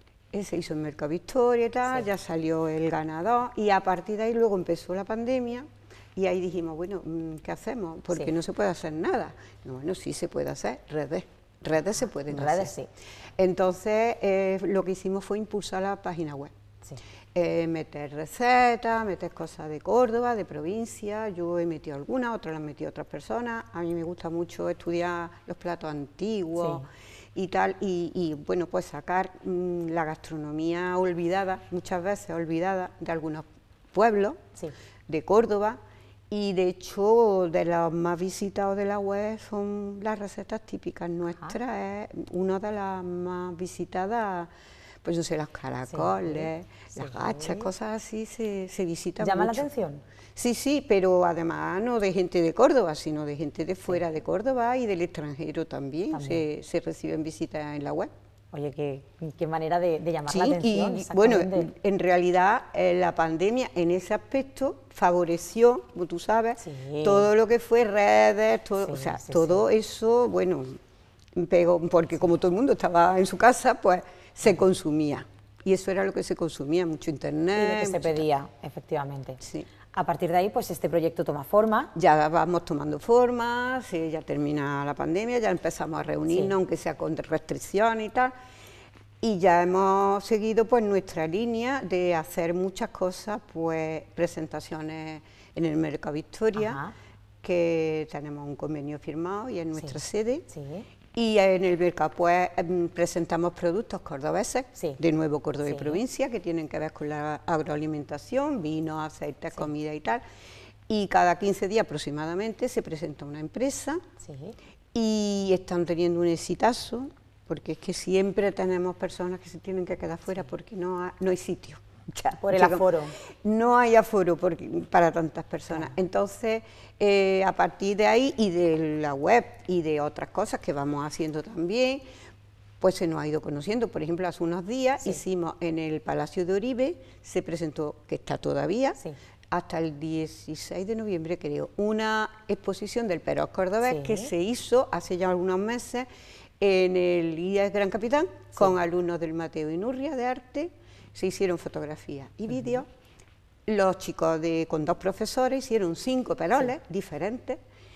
se hizo en Mercado Victoria y tal, sí. ya salió el ganador y a partir de ahí luego empezó la pandemia. Y ahí dijimos, bueno, ¿qué hacemos? Porque sí. no se puede hacer nada. No, bueno, sí se puede hacer, redes, redes se pueden redes, hacer. Sí. Entonces, eh, lo que hicimos fue impulsar la página web. Sí. Eh, meter recetas, meter cosas de Córdoba, de provincia, yo he metido algunas, otras las han metido otras personas. A mí me gusta mucho estudiar los platos antiguos sí. y tal, y, y bueno, pues sacar mmm, la gastronomía olvidada, muchas veces olvidada, de algunos pueblos sí. de Córdoba. Y de hecho, de los más visitados de la web son las recetas típicas nuestras, Ajá. es una de las más visitadas, pues yo sé, los caracoles, sí, las sí. gachas, cosas así, se, se visitan ¿Llama mucho. la atención? Sí, sí, pero además no de gente de Córdoba, sino de gente de fuera sí. de Córdoba y del extranjero también, también. Se, se reciben visitas en la web. Oye, qué, qué manera de, de llamar sí, la atención. Y, bueno, en realidad eh, la pandemia en ese aspecto favoreció, como tú sabes, sí. todo lo que fue redes, todo, sí, o sea, sí, todo sí. eso, bueno, pegó, porque como todo el mundo estaba en su casa, pues se consumía. Y eso era lo que se consumía, mucho internet. Y lo que se pedía, tal. efectivamente. Sí. A partir de ahí, pues este proyecto toma forma. Ya vamos tomando forma, sí, ya termina la pandemia, ya empezamos a reunirnos, sí. aunque sea con restricciones y tal. Y ya hemos seguido pues nuestra línea de hacer muchas cosas, pues presentaciones en el Mercado Victoria, Ajá. que tenemos un convenio firmado y en nuestra sí. sede. Sí. Y en el mercado pues presentamos productos cordobeses, sí. de nuevo Córdoba sí. y provincia, que tienen que ver con la agroalimentación, vino, aceite, sí. comida y tal. Y cada quince días aproximadamente se presenta una empresa sí. y están teniendo un exitazo, porque es que siempre tenemos personas que se tienen que quedar fuera sí. porque no, ha, no hay sitio. Ya, por el aforo. No hay aforo porque, para tantas personas. Claro. Entonces, eh, a partir de ahí y de la web y de otras cosas que vamos haciendo también, pues se nos ha ido conociendo. Por ejemplo, hace unos días sí. hicimos en el Palacio de Oribe, se presentó, que está todavía, sí. hasta el dieciséis de noviembre creo, una exposición del Perón cordobés sí. que se hizo hace ya algunos meses en el I A E S Gran Capitán, sí. con alumnos del Mateo Inurria de Arte. Se hicieron fotografías y vídeos, uh-huh. los chicos de, con dos profesores hicieron cinco peroles sí. diferentes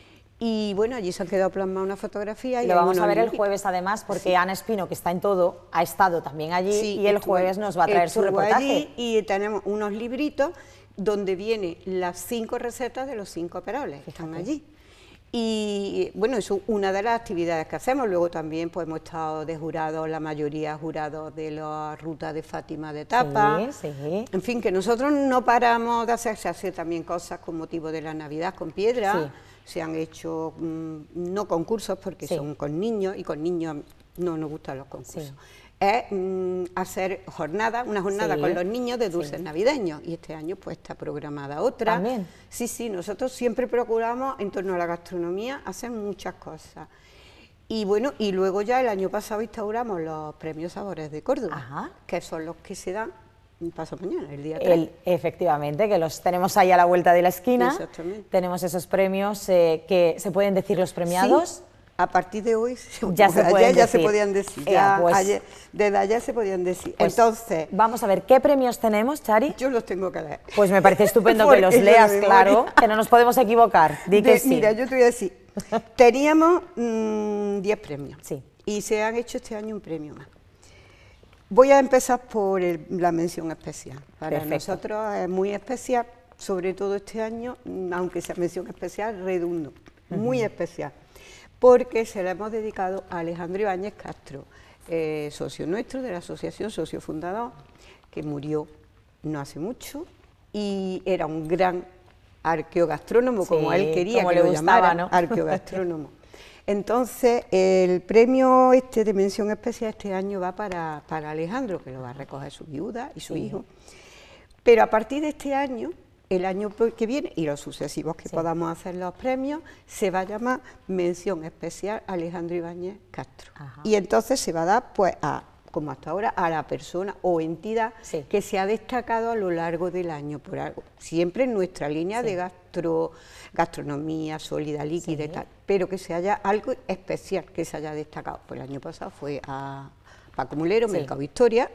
y bueno, allí se han quedado plasmadas una fotografía. Y lo vamos a ver el jueves además porque sí. Ana Espino, que está en todo, ha estado también allí sí, y el jueves nos va a traer su reportaje. Allí y tenemos unos libritos donde vienen las cinco recetas de los cinco peroles, Fíjate. están allí. Y bueno, eso es una de las actividades que hacemos. Luego también pues hemos estado de jurados, la mayoría jurados de la ruta de Fátima de Tapa. Sí, sí. En fin, que nosotros no paramos de hacer, se hace también cosas con motivo de la Navidad con piedra. Sí. Se han hecho mmm, no concursos porque Sí. son con niños y con niños no nos gustan los concursos. Sí. Es mmm, hacer jornada, una jornada Sí. con los niños de dulces Sí. navideños, y este año pues está programada otra. ¿También? Sí, sí, nosotros siempre procuramos en torno a la gastronomía hacer muchas cosas. Y bueno, y luego ya el año pasado instauramos los premios Sabores de Córdoba, Ajá. que son los que se dan paso mañana, el día tres. El, efectivamente, que los tenemos ahí a la vuelta de la esquina. Exactamente. Tenemos esos premios eh, que se pueden decir los premiados. Sí, a partir de hoy Ya se ayer pueden ya decir. se podían decir, Ea, ya pues- ayer- desde ayer se podían decir. Pues Entonces, vamos a ver, ¿qué premios tenemos, Chari? yo los tengo que leer. Pues me parece estupendo que Porque los yo de leas, memoria- claro, que no nos podemos equivocar. Di que De- sí. Mira, yo te voy a decir, teníamos mm, diez premios, Sí. y se han hecho este año un premio más. Voy a empezar por el- la mención especial. Para Perfecto. nosotros es muy especial, sobre todo este año, mm, aunque sea mención especial, redundo, muy especial, porque se la hemos dedicado a Alejandro Ibáñez Castro, eh, socio nuestro de la asociación, socio fundador, que murió no hace mucho, y era un gran arqueogastrónomo, como Sí, él quería como que le lo gustaba, llamara, ¿no? arqueogastrónomo. Entonces, el premio este de mención especial este año va para, para Alejandro, que lo va a recoger su viuda y su Sí. hijo. Pero a partir de este año, el año que viene y los sucesivos que Sí. podamos hacer los premios, se va a llamar mención especial Alejandro Ibáñez Castro. Ajá. Y entonces se va a dar, pues, a, como hasta ahora, a la persona o entidad Sí. que se ha destacado a lo largo del año por algo. Siempre en nuestra línea Sí. de gastro, gastronomía sólida, líquida y Sí. tal, pero que se haya algo especial que se haya destacado. Pues el año pasado fue a Paco Mulero, Sí. Mercado Victoria,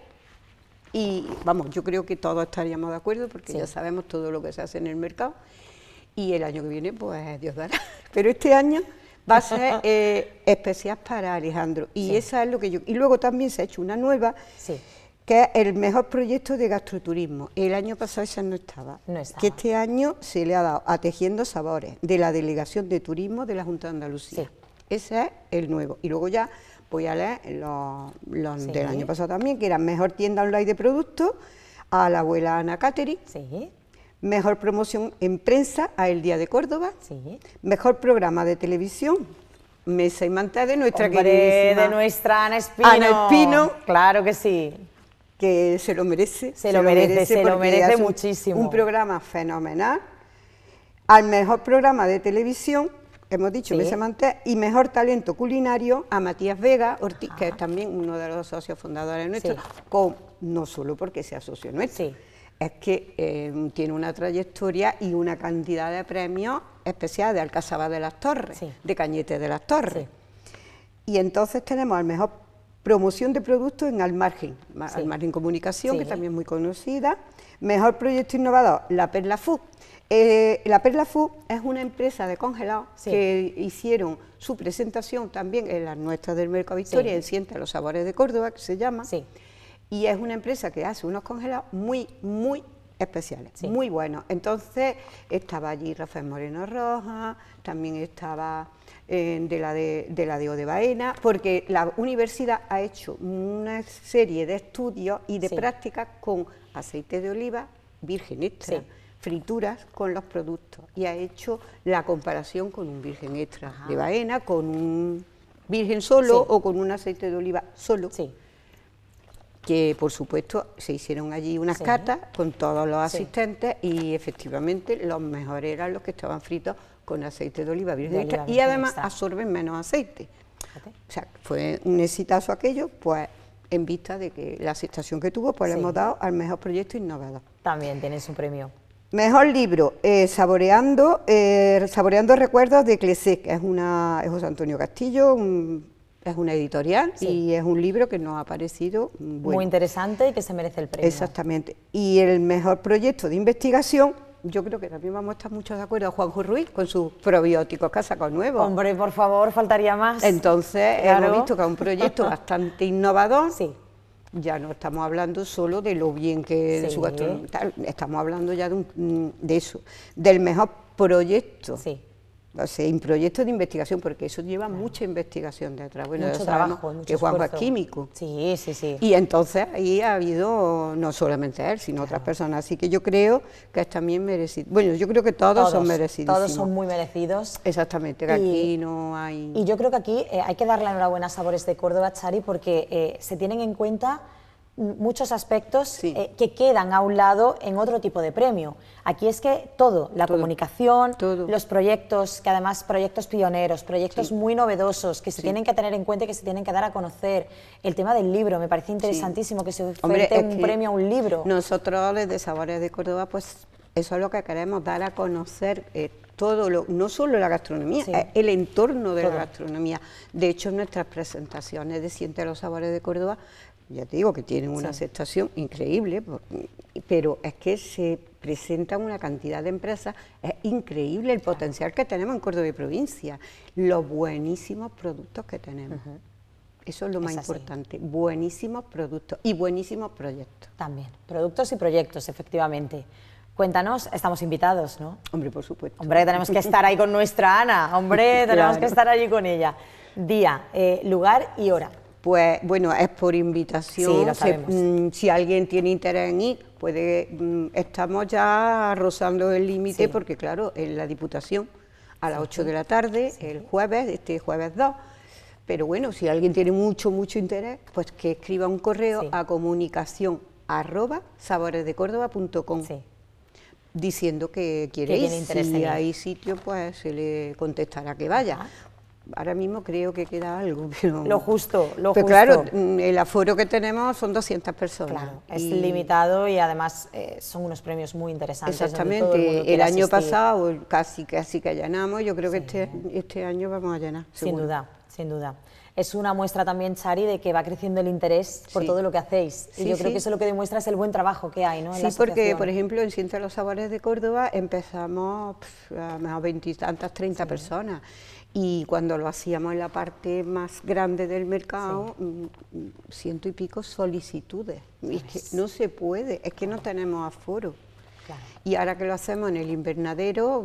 y vamos, yo creo que todos estaríamos de acuerdo porque Sí. ya sabemos todo lo que se hace en el mercado, y el año que viene, pues Dios dará. Pero este año va a ser eh, especial para Alejandro, y Sí. esa es lo que yo... Y luego también se ha hecho una nueva, Sí. que es el mejor proyecto de gastroturismo. El año pasado esa no estaba. No estaba. Que este año se le ha dado a Tejiendo Sabores, de la Delegación de Turismo de la Junta de Andalucía. Sí. Ese es el nuevo. Y luego ya voy a leer los, los Sí. del año pasado también, que eran mejor tienda online de productos, a la abuela Ana Cateri, Sí. mejor promoción en prensa, a El Día de Córdoba, Sí. mejor programa de televisión, Mesa y Mantel de nuestra Hombre, queridísima de nuestra Ana Espino. Ana Espino. Claro que sí. que se lo merece. Se lo merece, se lo porque merece hace un- muchísimo. Un programa fenomenal. Al mejor programa de televisión, hemos dicho, Sí. Mesa Mantel, y mejor talento culinario a Matías Vega Ortiz, que es también uno de los socios fundadores nuestros, Sí. con, no solo porque sea socio nuestro, Sí. es que eh, tiene una trayectoria y una cantidad de premios especiales de Alcázar de las Torres, Sí. de Cañete de las Torres. Sí. Y entonces tenemos al mejor promoción de productos en Al Margen, Ma- Sí. Al Margen Comunicación, Sí. que también es muy conocida. Mejor proyecto innovador, La Perla Food. Eh, la Perla Food es una empresa de congelados Sí. que hicieron su presentación también en las nuestras del Mercado Victoria, Sí. en Siente los Sabores de Córdoba, que se llama. Sí. Y es una empresa que hace unos congelados muy, muy especiales, Sí. muy buenos. Entonces estaba allí Rafael Moreno Rojas, también estaba eh, de la de, de la de O de Baena, porque la universidad ha hecho una serie de estudios y de Sí. prácticas con aceite de oliva virgen extra, Sí. frituras con los productos, y ha hecho la comparación con un virgen extra Ajá. de Baena, con un virgen solo Sí. o con un aceite de oliva solo. Sí. Que por supuesto se hicieron allí unas Sí. catas con todos los Sí. asistentes, y efectivamente los mejores eran los que estaban fritos con aceite de oliva virgen De extra, oliva y virgen además extra. absorben menos aceite. Fíjate. O sea, fue un exitazo aquello, pues en vista de que la aceptación que tuvo, pues Sí. le hemos dado al mejor proyecto innovador. También tiene su premio. Mejor libro, eh, Saboreando eh, Saboreando Recuerdos de Clesé, que es, una, es José Antonio Castillo, un- es una editorial, Sí. y es un libro que nos ha parecido mm, bueno. Muy interesante y que se merece el premio. Exactamente. Y el mejor proyecto de investigación, yo creo que también vamos a estar mucho de acuerdo, Juanjo Ruiz, con sus probióticos que ha sacado nuevos. Hombre, por favor, faltaría más. Entonces, Claro. hemos visto que es un proyecto bastante innovador. Sí. Ya no estamos hablando solo de lo bien que de Sí. su gastronomía, tal, estamos hablando ya de, un- de eso, del mejor proyecto Sí. O sea, en proyectos de investigación, porque eso lleva claro. mucha investigación detrás. Bueno, mucho trabajo, mucho que Juanjo es esfuerzo. químico. Sí, sí, sí. Y entonces ahí ha habido no solamente él, sino claro. otras personas. Así que yo creo que es también merecido. Bueno, yo creo que todos, todos son merecidos. Todos son muy merecidos. Exactamente, que y, aquí no hay... Y yo creo que aquí eh, hay que darle la enhorabuena a Sabores de Córdoba, Chari, porque eh, se tienen en cuenta muchos aspectos sí. eh, que quedan a un lado en otro tipo de premio. Aquí es que todo, la todo, comunicación, todo. los proyectos, que además proyectos pioneros, proyectos sí. muy novedosos, que se sí. tienen que tener en cuenta y que se tienen que dar a conocer. El tema del libro, me parece interesantísimo sí. que se ofrece un premio a un libro. Nosotros desde Sabores de Córdoba, pues eso es lo que queremos, dar a conocer eh, todo, lo, no solo la gastronomía, sí. el entorno de todo. la gastronomía. De hecho, nuestras presentaciones de Siente los Sabores de Córdoba, ya te digo que tienen una sí. aceptación increíble, pero es que se presentan una cantidad de empresas, es increíble el potencial que tenemos en Córdoba y provincia, los buenísimos productos que tenemos. Uh-huh. Eso es lo más es importante, buenísimos productos y buenísimos proyectos. También, productos y proyectos, efectivamente. Cuéntanos, estamos invitados, ¿no? Hombre, por supuesto. Hombre, tenemos que estar ahí con nuestra Ana, hombre, tenemos claro. que estar allí con ella. Día, eh, lugar y hora. Pues bueno, es por invitación, sí, lo sabemos. Se, mm, si alguien tiene interés en ir, puede, mm, estamos ya rozando el límite sí. porque claro, en la Diputación a las ocho de la tarde, sí. el jueves, este jueves dos, pero bueno, si alguien tiene mucho, mucho interés, pues que escriba un correo sí. a comunicación arroba saboresdecórdoba punto com sí. diciendo que quiere ir, si hay sitio pues se le contestará que vaya. Ajá. Ahora mismo creo que queda algo, pero... Lo justo, lo pero justo. Claro, el aforo que tenemos son doscientas personas. Claro, es y... limitado y además eh, son unos premios muy interesantes. Exactamente, el, el año asistir. pasado casi, casi que allanamos, yo creo sí. que este, este año vamos a llenar. Sin seguro. duda, sin duda. Es una muestra también, Chari, de que va creciendo el interés por sí. todo lo que hacéis. Y sí, yo creo sí. que eso lo que demuestra es el buen trabajo que hay, ¿no? En sí, porque, por ejemplo, en Siente los Sabores de Córdoba empezamos pff, a más veintitantas, treinta sí. personas. Y cuando lo hacíamos en la parte más grande del mercado, sí. ciento y pico solicitudes. Y es que no se puede, es que no tenemos aforo. Claro. Y ahora que lo hacemos en el invernadero,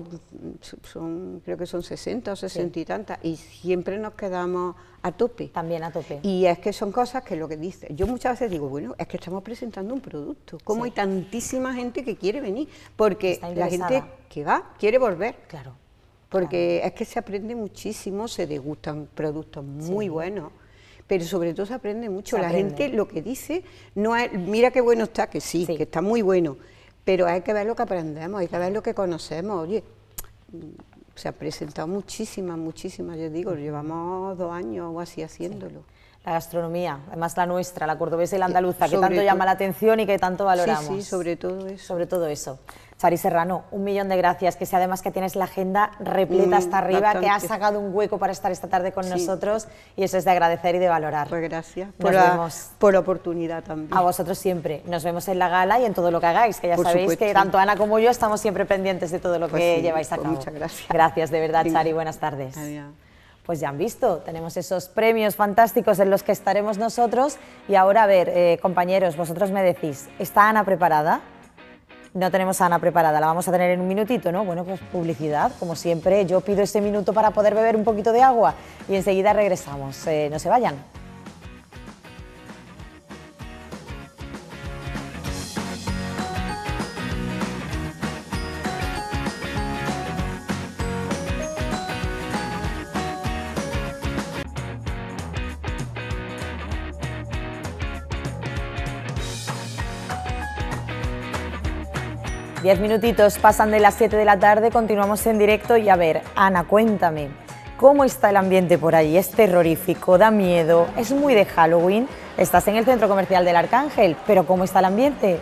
son, creo que son sesenta o sesenta sí. y tantas, y siempre nos quedamos a tope. También a tope. Y es que son cosas que lo que dice, yo muchas veces digo, bueno, es que estamos presentando un producto, ¿cómo sí. hay tantísima gente que quiere venir? Porque la gente que va quiere volver. Claro. Porque claro. es que se aprende muchísimo, se degustan productos muy sí. buenos, pero sobre todo se aprende mucho. Se la aprende. gente lo que dice, no es, mira qué bueno está, que sí, sí, que está muy bueno, pero hay que ver lo que aprendemos, hay que ver lo que conocemos. Oye, se ha presentado muchísimas, muchísimas, yo digo, llevamos dos años o así haciéndolo. Sí. La gastronomía, además la nuestra, la cordobesa y la andaluza, que tanto llama la atención y que tanto valoramos. Sí, sí, sobre todo eso. Sobre todo eso. Chari Serrano, un millón de gracias, que sea además que tienes la agenda repleta hasta mm, arriba, bastante. que has sacado un hueco para estar esta tarde con sí. nosotros, y eso es de agradecer y de valorar. Pues gracias por la, por la oportunidad también. A vosotros siempre. Nos vemos en la gala y en todo lo que hagáis, que ya por sabéis supuesto. que tanto Ana como yo estamos siempre pendientes de todo lo pues que sí, lleváis a pues cabo. Muchas gracias. Gracias, de verdad, Chari, buenas tardes. Adiós. Pues ya han visto, tenemos esos premios fantásticos en los que estaremos nosotros y ahora, a ver, eh, compañeros, vosotros me decís, ¿está Ana preparada? No tenemos a Ana preparada, la vamos a tener en un minutito, ¿no? Bueno, pues publicidad, como siempre, yo pido ese minuto para poder beber un poquito de agua y enseguida regresamos, eh, no se vayan. Diez minutitos pasan de las siete de la tarde, continuamos en directo y a ver, Ana, cuéntame, ¿cómo está el ambiente por ahí? ¿Es terrorífico? ¿Da miedo? ¿Es muy de Halloween? Estás en el centro comercial del Arcángel, pero ¿cómo está el ambiente?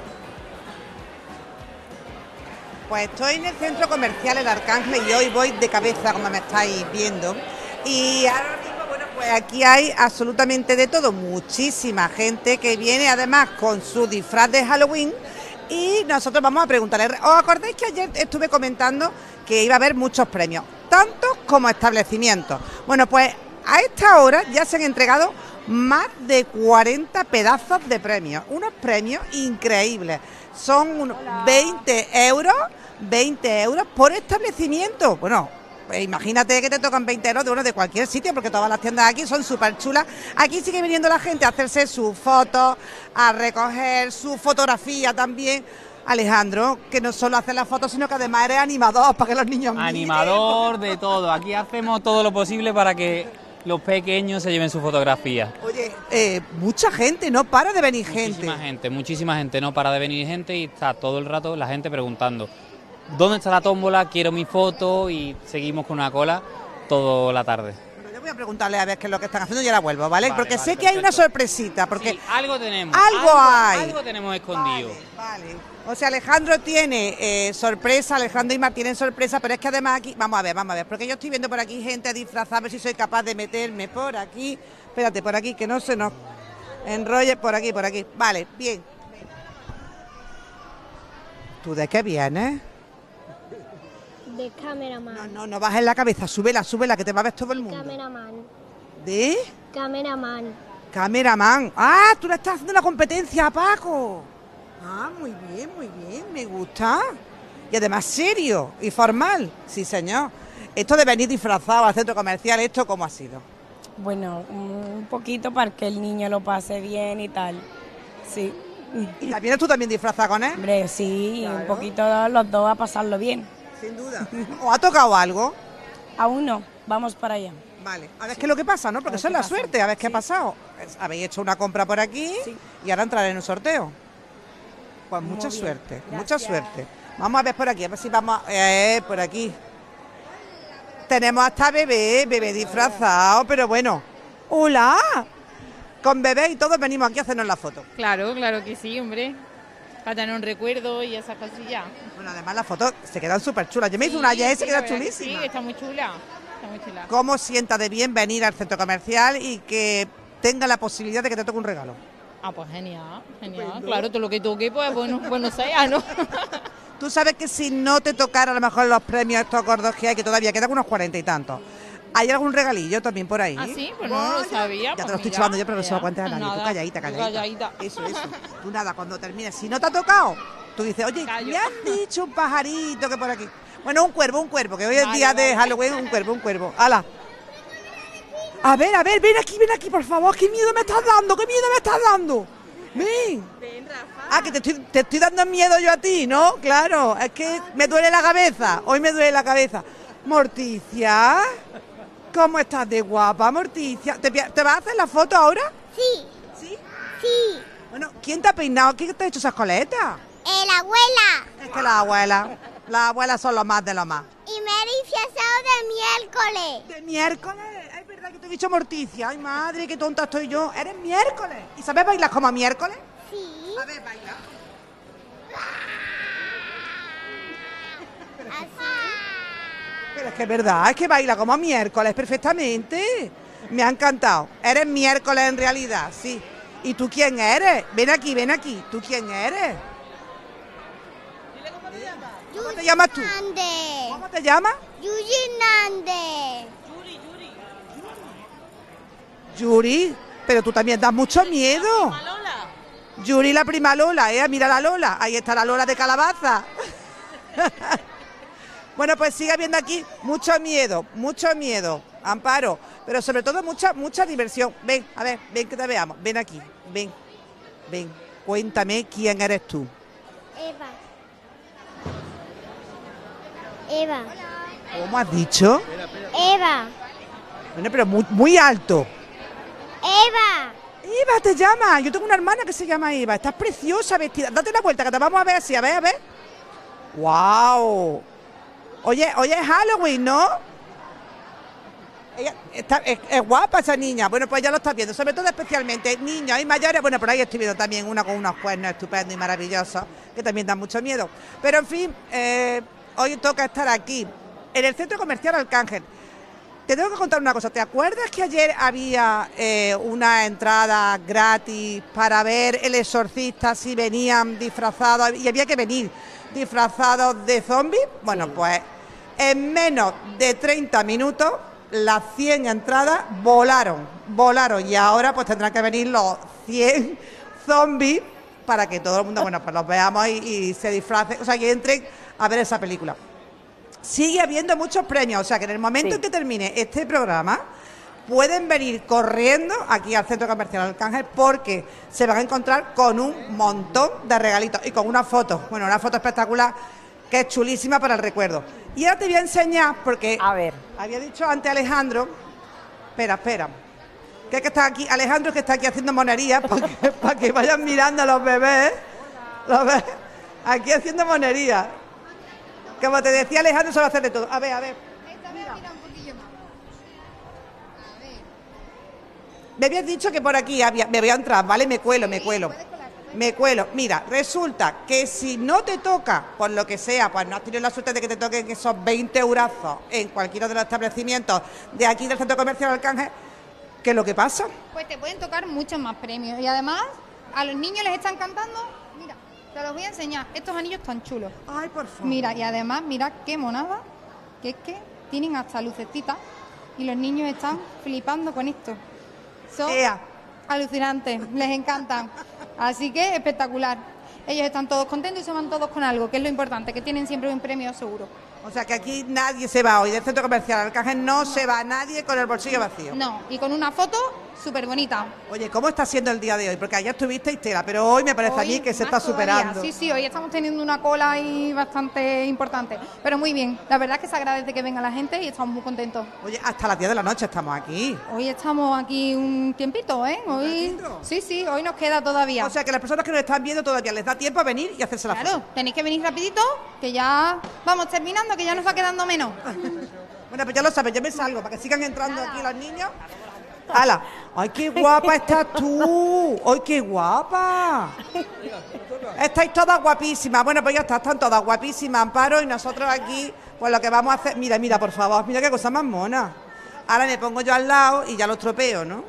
Pues estoy en el centro comercial El Arcángel y hoy voy de cabeza, como me estáis viendo, y ahora mismo, bueno, pues aquí hay absolutamente de todo, muchísima gente que viene además con su disfraz de Halloween. Y nosotros vamos a preguntarle, ¿os acordáis que ayer estuve comentando que iba a haber muchos premios, tantos como establecimientos? Bueno, pues a esta hora ya se han entregado más de cuarenta pedazos de premios, unos premios increíbles. Son unos veinte euros, veinte euros por establecimiento. Bueno, Pues imagínate que te tocan veinte euros de uno de cualquier sitio, porque todas las tiendas aquí son súper chulas. Aquí sigue viniendo la gente a hacerse sus fotos, a recoger su fotografía también. Alejandro, que no solo hace las fotos, sino que además eres animador para que los niños miren. Animador de todo. Aquí hacemos todo lo posible para que los pequeños se lleven su fotografía. Oye, eh, mucha gente, no para de venir gente. Muchísima gente, muchísima gente, no para de venir gente y está todo el rato la gente preguntando ¿dónde está la tómbola? Quiero mi foto y seguimos con una cola toda la tarde. Bueno, yo voy a preguntarle a ver qué es lo que están haciendo y ahora vuelvo, ¿vale? Vale, porque vale, sé que perfecto. hay una sorpresita, porque Sí, algo tenemos. Algo, hay. Algo tenemos escondido. Vale, vale. O sea, Alejandro tiene eh, sorpresa, Alejandro y Mar tienen sorpresa, pero es que además aquí, vamos a ver, vamos a ver, porque yo estoy viendo por aquí gente disfrazada, a ver si soy capaz de meterme por aquí. Espérate, por aquí, que no se nos enrolle, por aquí, por aquí. Vale, bien. ¿Tú de qué vienes? De cameraman. No, no, no bajes la cabeza, súbela, súbela, que te va a ver todo el mundo. Cameraman. ¿De? Cameraman. Cameraman. Ah, tú le estás haciendo la competencia a Paco. Ah, muy bien, muy bien, me gusta. Y además serio y formal. Sí, señor. Esto de venir disfrazado al centro comercial, ¿esto cómo ha sido? Bueno, un poquito para que el niño lo pase bien y tal. Sí. ¿Y la vienes tú también disfrazada con él? Hombre, sí, claro. Un poquito los dos a pasarlo bien. Sin duda. ¿O ha tocado algo? Aún no, vamos para allá. Vale, a ver sí. qué es lo que pasa, ¿no? Porque eso es la pasa. suerte, a ver sí. qué ha pasado. Habéis hecho una compra por aquí sí. y ahora entraré en un sorteo. Pues Muy mucha bien. suerte, Gracias. mucha suerte. Vamos a ver por aquí, a ver si vamos a... Eh, por aquí. Tenemos hasta bebé, bebé disfrazado, pero bueno. ¡Hola! Con bebé y todos venimos aquí a hacernos la foto. Claro, claro que sí, hombre. Para tener un recuerdo y esas cosillas. Bueno, además las fotos se quedan súper chulas. Yo me hice sí, una ayer y se queda chulísima. Sí, está muy chula. Está muy chula. ¿Cómo sienta de bien venir al centro comercial y que tenga la posibilidad de que te toque un regalo? Ah, pues genial, genial. Bueno. Claro, todo lo que toque, pues bueno, bueno sea, ¿no? Tú sabes que si no te tocara a lo mejor los premios estos gordos que hay, que todavía quedan unos cuarenta y tantos, ¿hay algún regalillo también por ahí? Ah, sí, pues no, no lo sabía. Ya pues te lo estoy mira, chavando yo, pero no se lo cuentes a nadie. Nada, tú calladita, calladita. calladita. Eso, eso. Tú nada, cuando termines, si no te ha tocado, tú dices, oye, Callo. me han dicho un pajarito que por aquí. Bueno, un cuervo, un cuervo, que hoy es vale, día vale. de Halloween, un cuervo, un cuervo. ¡Hala! A ver, a ver, ven aquí, ven aquí, por favor. ¿Qué miedo me estás dando? ¿Qué miedo me estás dando? Ven. Ven, Rafa. Ah, que te estoy, te estoy dando miedo yo a ti, ¿no? Claro, es que me duele la cabeza. Hoy me duele la cabeza. Morticia, ¿cómo estás de guapa, Morticia? ¿Te, te vas a hacer la foto ahora? Sí. ¿Sí? Sí. Bueno, ¿quién te ha peinado? ¿Quién te ha hecho esas coletas? Eh, la abuela. Es que la abuela, las abuelas son lo más de lo más. Y me he disfrazado de miércoles. ¿De miércoles? Es verdad que te he dicho Morticia. Ay, madre, qué tonta estoy yo. Eres miércoles. ¿Y sabes bailar como miércoles? Sí. A ver, baila. Así. Pero es que es verdad, es que baila como miércoles perfectamente. Me ha encantado. Eres miércoles en realidad, sí. ¿Y tú quién eres? Ven aquí, ven aquí. ¿Tú quién eres? ¿Cómo te llamas tú? Nande. ¿Cómo te llamas? Yuri Nande. Yuri, Yuri. Yuri, pero tú también das mucho miedo. La Lola. Yuri, la prima Lola, ¿eh? Mira la Lola. Ahí está la Lola de calabaza. Bueno, pues sigue habiendo aquí mucho miedo, mucho miedo, Amparo, pero sobre todo mucha, mucha diversión. Ven, a ver, ven que te veamos. Ven aquí, ven, ven. Cuéntame quién eres tú. Eva. Eva. ¿Cómo has dicho? Eva. Bueno, pero muy, muy alto. Eva. Eva te llama. Yo tengo una hermana que se llama Eva. Estás preciosa vestida. Date la vuelta que te vamos a ver así. A ver, a ver. ¡Wow! Oye, oye, es Halloween, ¿no? Ella está, es, es guapa esa niña. Bueno, pues ya lo estás viendo. Sobre todo especialmente niños y mayores. Bueno, por ahí estoy viendo también una con unos cuernos estupendos y maravillosos, que también dan mucho miedo. Pero en fin, eh, hoy toca estar aquí, en el Centro Comercial Arcángel. Te tengo que contar una cosa. ¿Te acuerdas que ayer había eh, una entrada gratis para ver El Exorcista si venían disfrazados y había que venir disfrazados de zombies? Bueno, pues en menos de treinta minutos las cien entradas volaron, volaron y ahora pues tendrán que venir los cien zombies para que todo el mundo, bueno, pues los veamos y, y se disfracen, o sea, que entren a ver esa película. sigue habiendo muchos premios, o sea que en el momento Sí. en que termine este programa pueden venir corriendo aquí al Centro Comercial Arcángel porque se van a encontrar con un montón de regalitos y con una foto, bueno, una foto espectacular que es chulísima para el recuerdo. Y ahora te voy a enseñar porque a ver. había dicho antes Alejandro, espera, espera, que es que está aquí, Alejandro que está aquí haciendo monerías para que, para que vayan mirando a los bebés, los bebés, aquí haciendo monerías. Como te decía Alejandro, se va a hacer de todo. A ver, a ver. Mira. Me habías dicho que por aquí había, me voy a entrar, ¿vale? Me cuelo, me cuelo. Me cuelo. Mira, resulta que si no te toca, por lo que sea, pues no has tenido la suerte de que te toquen esos veinte eurazos en cualquiera de los establecimientos de aquí del Centro Comercial Arcángel, ¿qué es lo que pasa? Pues te pueden tocar muchos más premios y además a los niños les están cantando, mira, te los voy a enseñar, estos anillos tan chulos. Ay, por favor. Mira, y además, mira qué monada, que es que tienen hasta lucecitas y los niños están flipando con esto. Son Ea. alucinantes, les encantan. Así que espectacular. Ellos están todos contentos y se van todos con algo, que es lo importante, que tienen siempre un premio seguro. O sea que aquí nadie se va hoy del Centro Comercial Arcángel, no se va nadie con el bolsillo vacío. No, y con una foto súper bonita. Oye, ¿cómo está siendo el día de hoy? Porque ayer estuvisteis tela, pero hoy me parece Hoy a mí que se más está todavía. superando. Sí, sí, hoy estamos teniendo una cola ahí bastante importante, pero muy bien. La verdad es que se agradece que venga la gente y estamos muy contentos. Oye, hasta las diez de la noche estamos aquí. Hoy estamos aquí un tiempito, ¿eh? Hoy, sí, sí, hoy nos queda todavía. O sea que las personas que nos están viendo todavía les da tiempo a venir y hacerse la Claro, foto. tenéis que venir rapidito, que ya vamos terminando, que ya nos va quedando menos. Bueno, pues ya lo sabes, yo me salgo para que sigan entrando aquí los niños. ¡Hala! ¡Ay, qué guapa estás tú! ¡Ay, qué guapa! Estáis todas guapísimas. Bueno, pues ya está, están todas guapísimas, Amparo, y nosotros aquí, pues lo que vamos a hacer... Mira, mira, por favor, mira qué cosa más mona. Ahora me pongo yo al lado y ya los tropeo, ¿no?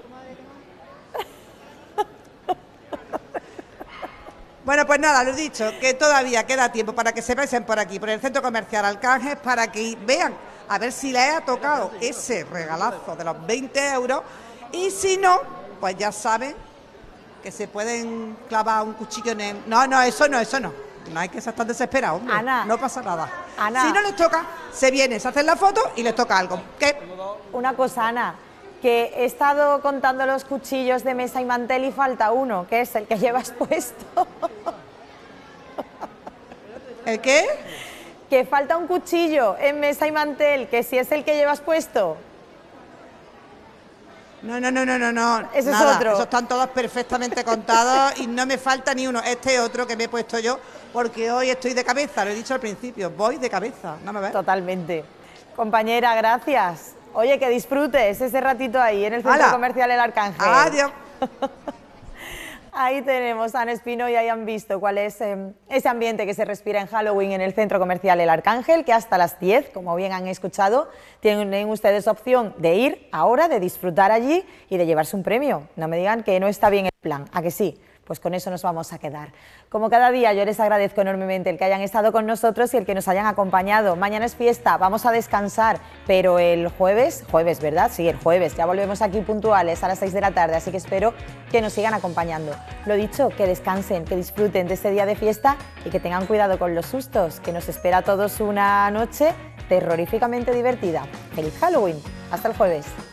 Bueno, pues nada, lo he dicho, que todavía queda tiempo para que se pasen por aquí, por el Centro Comercial Arcángel, para que vean, a ver si les ha tocado ese regalazo de los veinte euros, y si no, pues ya saben que se pueden clavar un cuchillo en el... No, no, eso no, eso no. No hay que ser tan desesperado, hombre. Ana. No pasa nada. Ana. Si no les toca, se vienen, se hacen la foto y les toca algo. ¿Qué? Una cosa, Ana, que he estado contando los cuchillos de mesa y mantel y falta uno, que es el que llevas puesto. ¿El qué? Que falta un cuchillo en mesa y mantel, que si es el que llevas puesto. No, no, no, no, no, no. Ese Nada, es otro. Esos están todos perfectamente contados y no me falta ni uno. Este otro que me he puesto yo, porque hoy estoy de cabeza, lo he dicho al principio, voy de cabeza, ¿no me ves? Totalmente. Compañera, gracias. Oye, que disfrutes ese ratito ahí en el Centro ¡Hala! Comercial El Arcángel. Adiós. Ahí tenemos a Ana Espino y ahí han visto cuál es eh, ese ambiente que se respira en Halloween en el Centro Comercial El Arcángel, que hasta las diez, como bien han escuchado, tienen ustedes opción de ir ahora, de disfrutar allí y de llevarse un premio. No me digan que no está bien el plan, ¿a que sí? Pues con eso nos vamos a quedar. Como cada día, yo les agradezco enormemente el que hayan estado con nosotros y el que nos hayan acompañado. Mañana es fiesta, vamos a descansar, pero el jueves, jueves, ¿verdad? Sí, el jueves, ya volvemos aquí puntuales a las seis de la tarde, así que espero que nos sigan acompañando. Lo dicho, que descansen, que disfruten de este día de fiesta y que tengan cuidado con los sustos, que nos espera a todos una noche terroríficamente divertida. ¡Feliz Halloween! Hasta el jueves.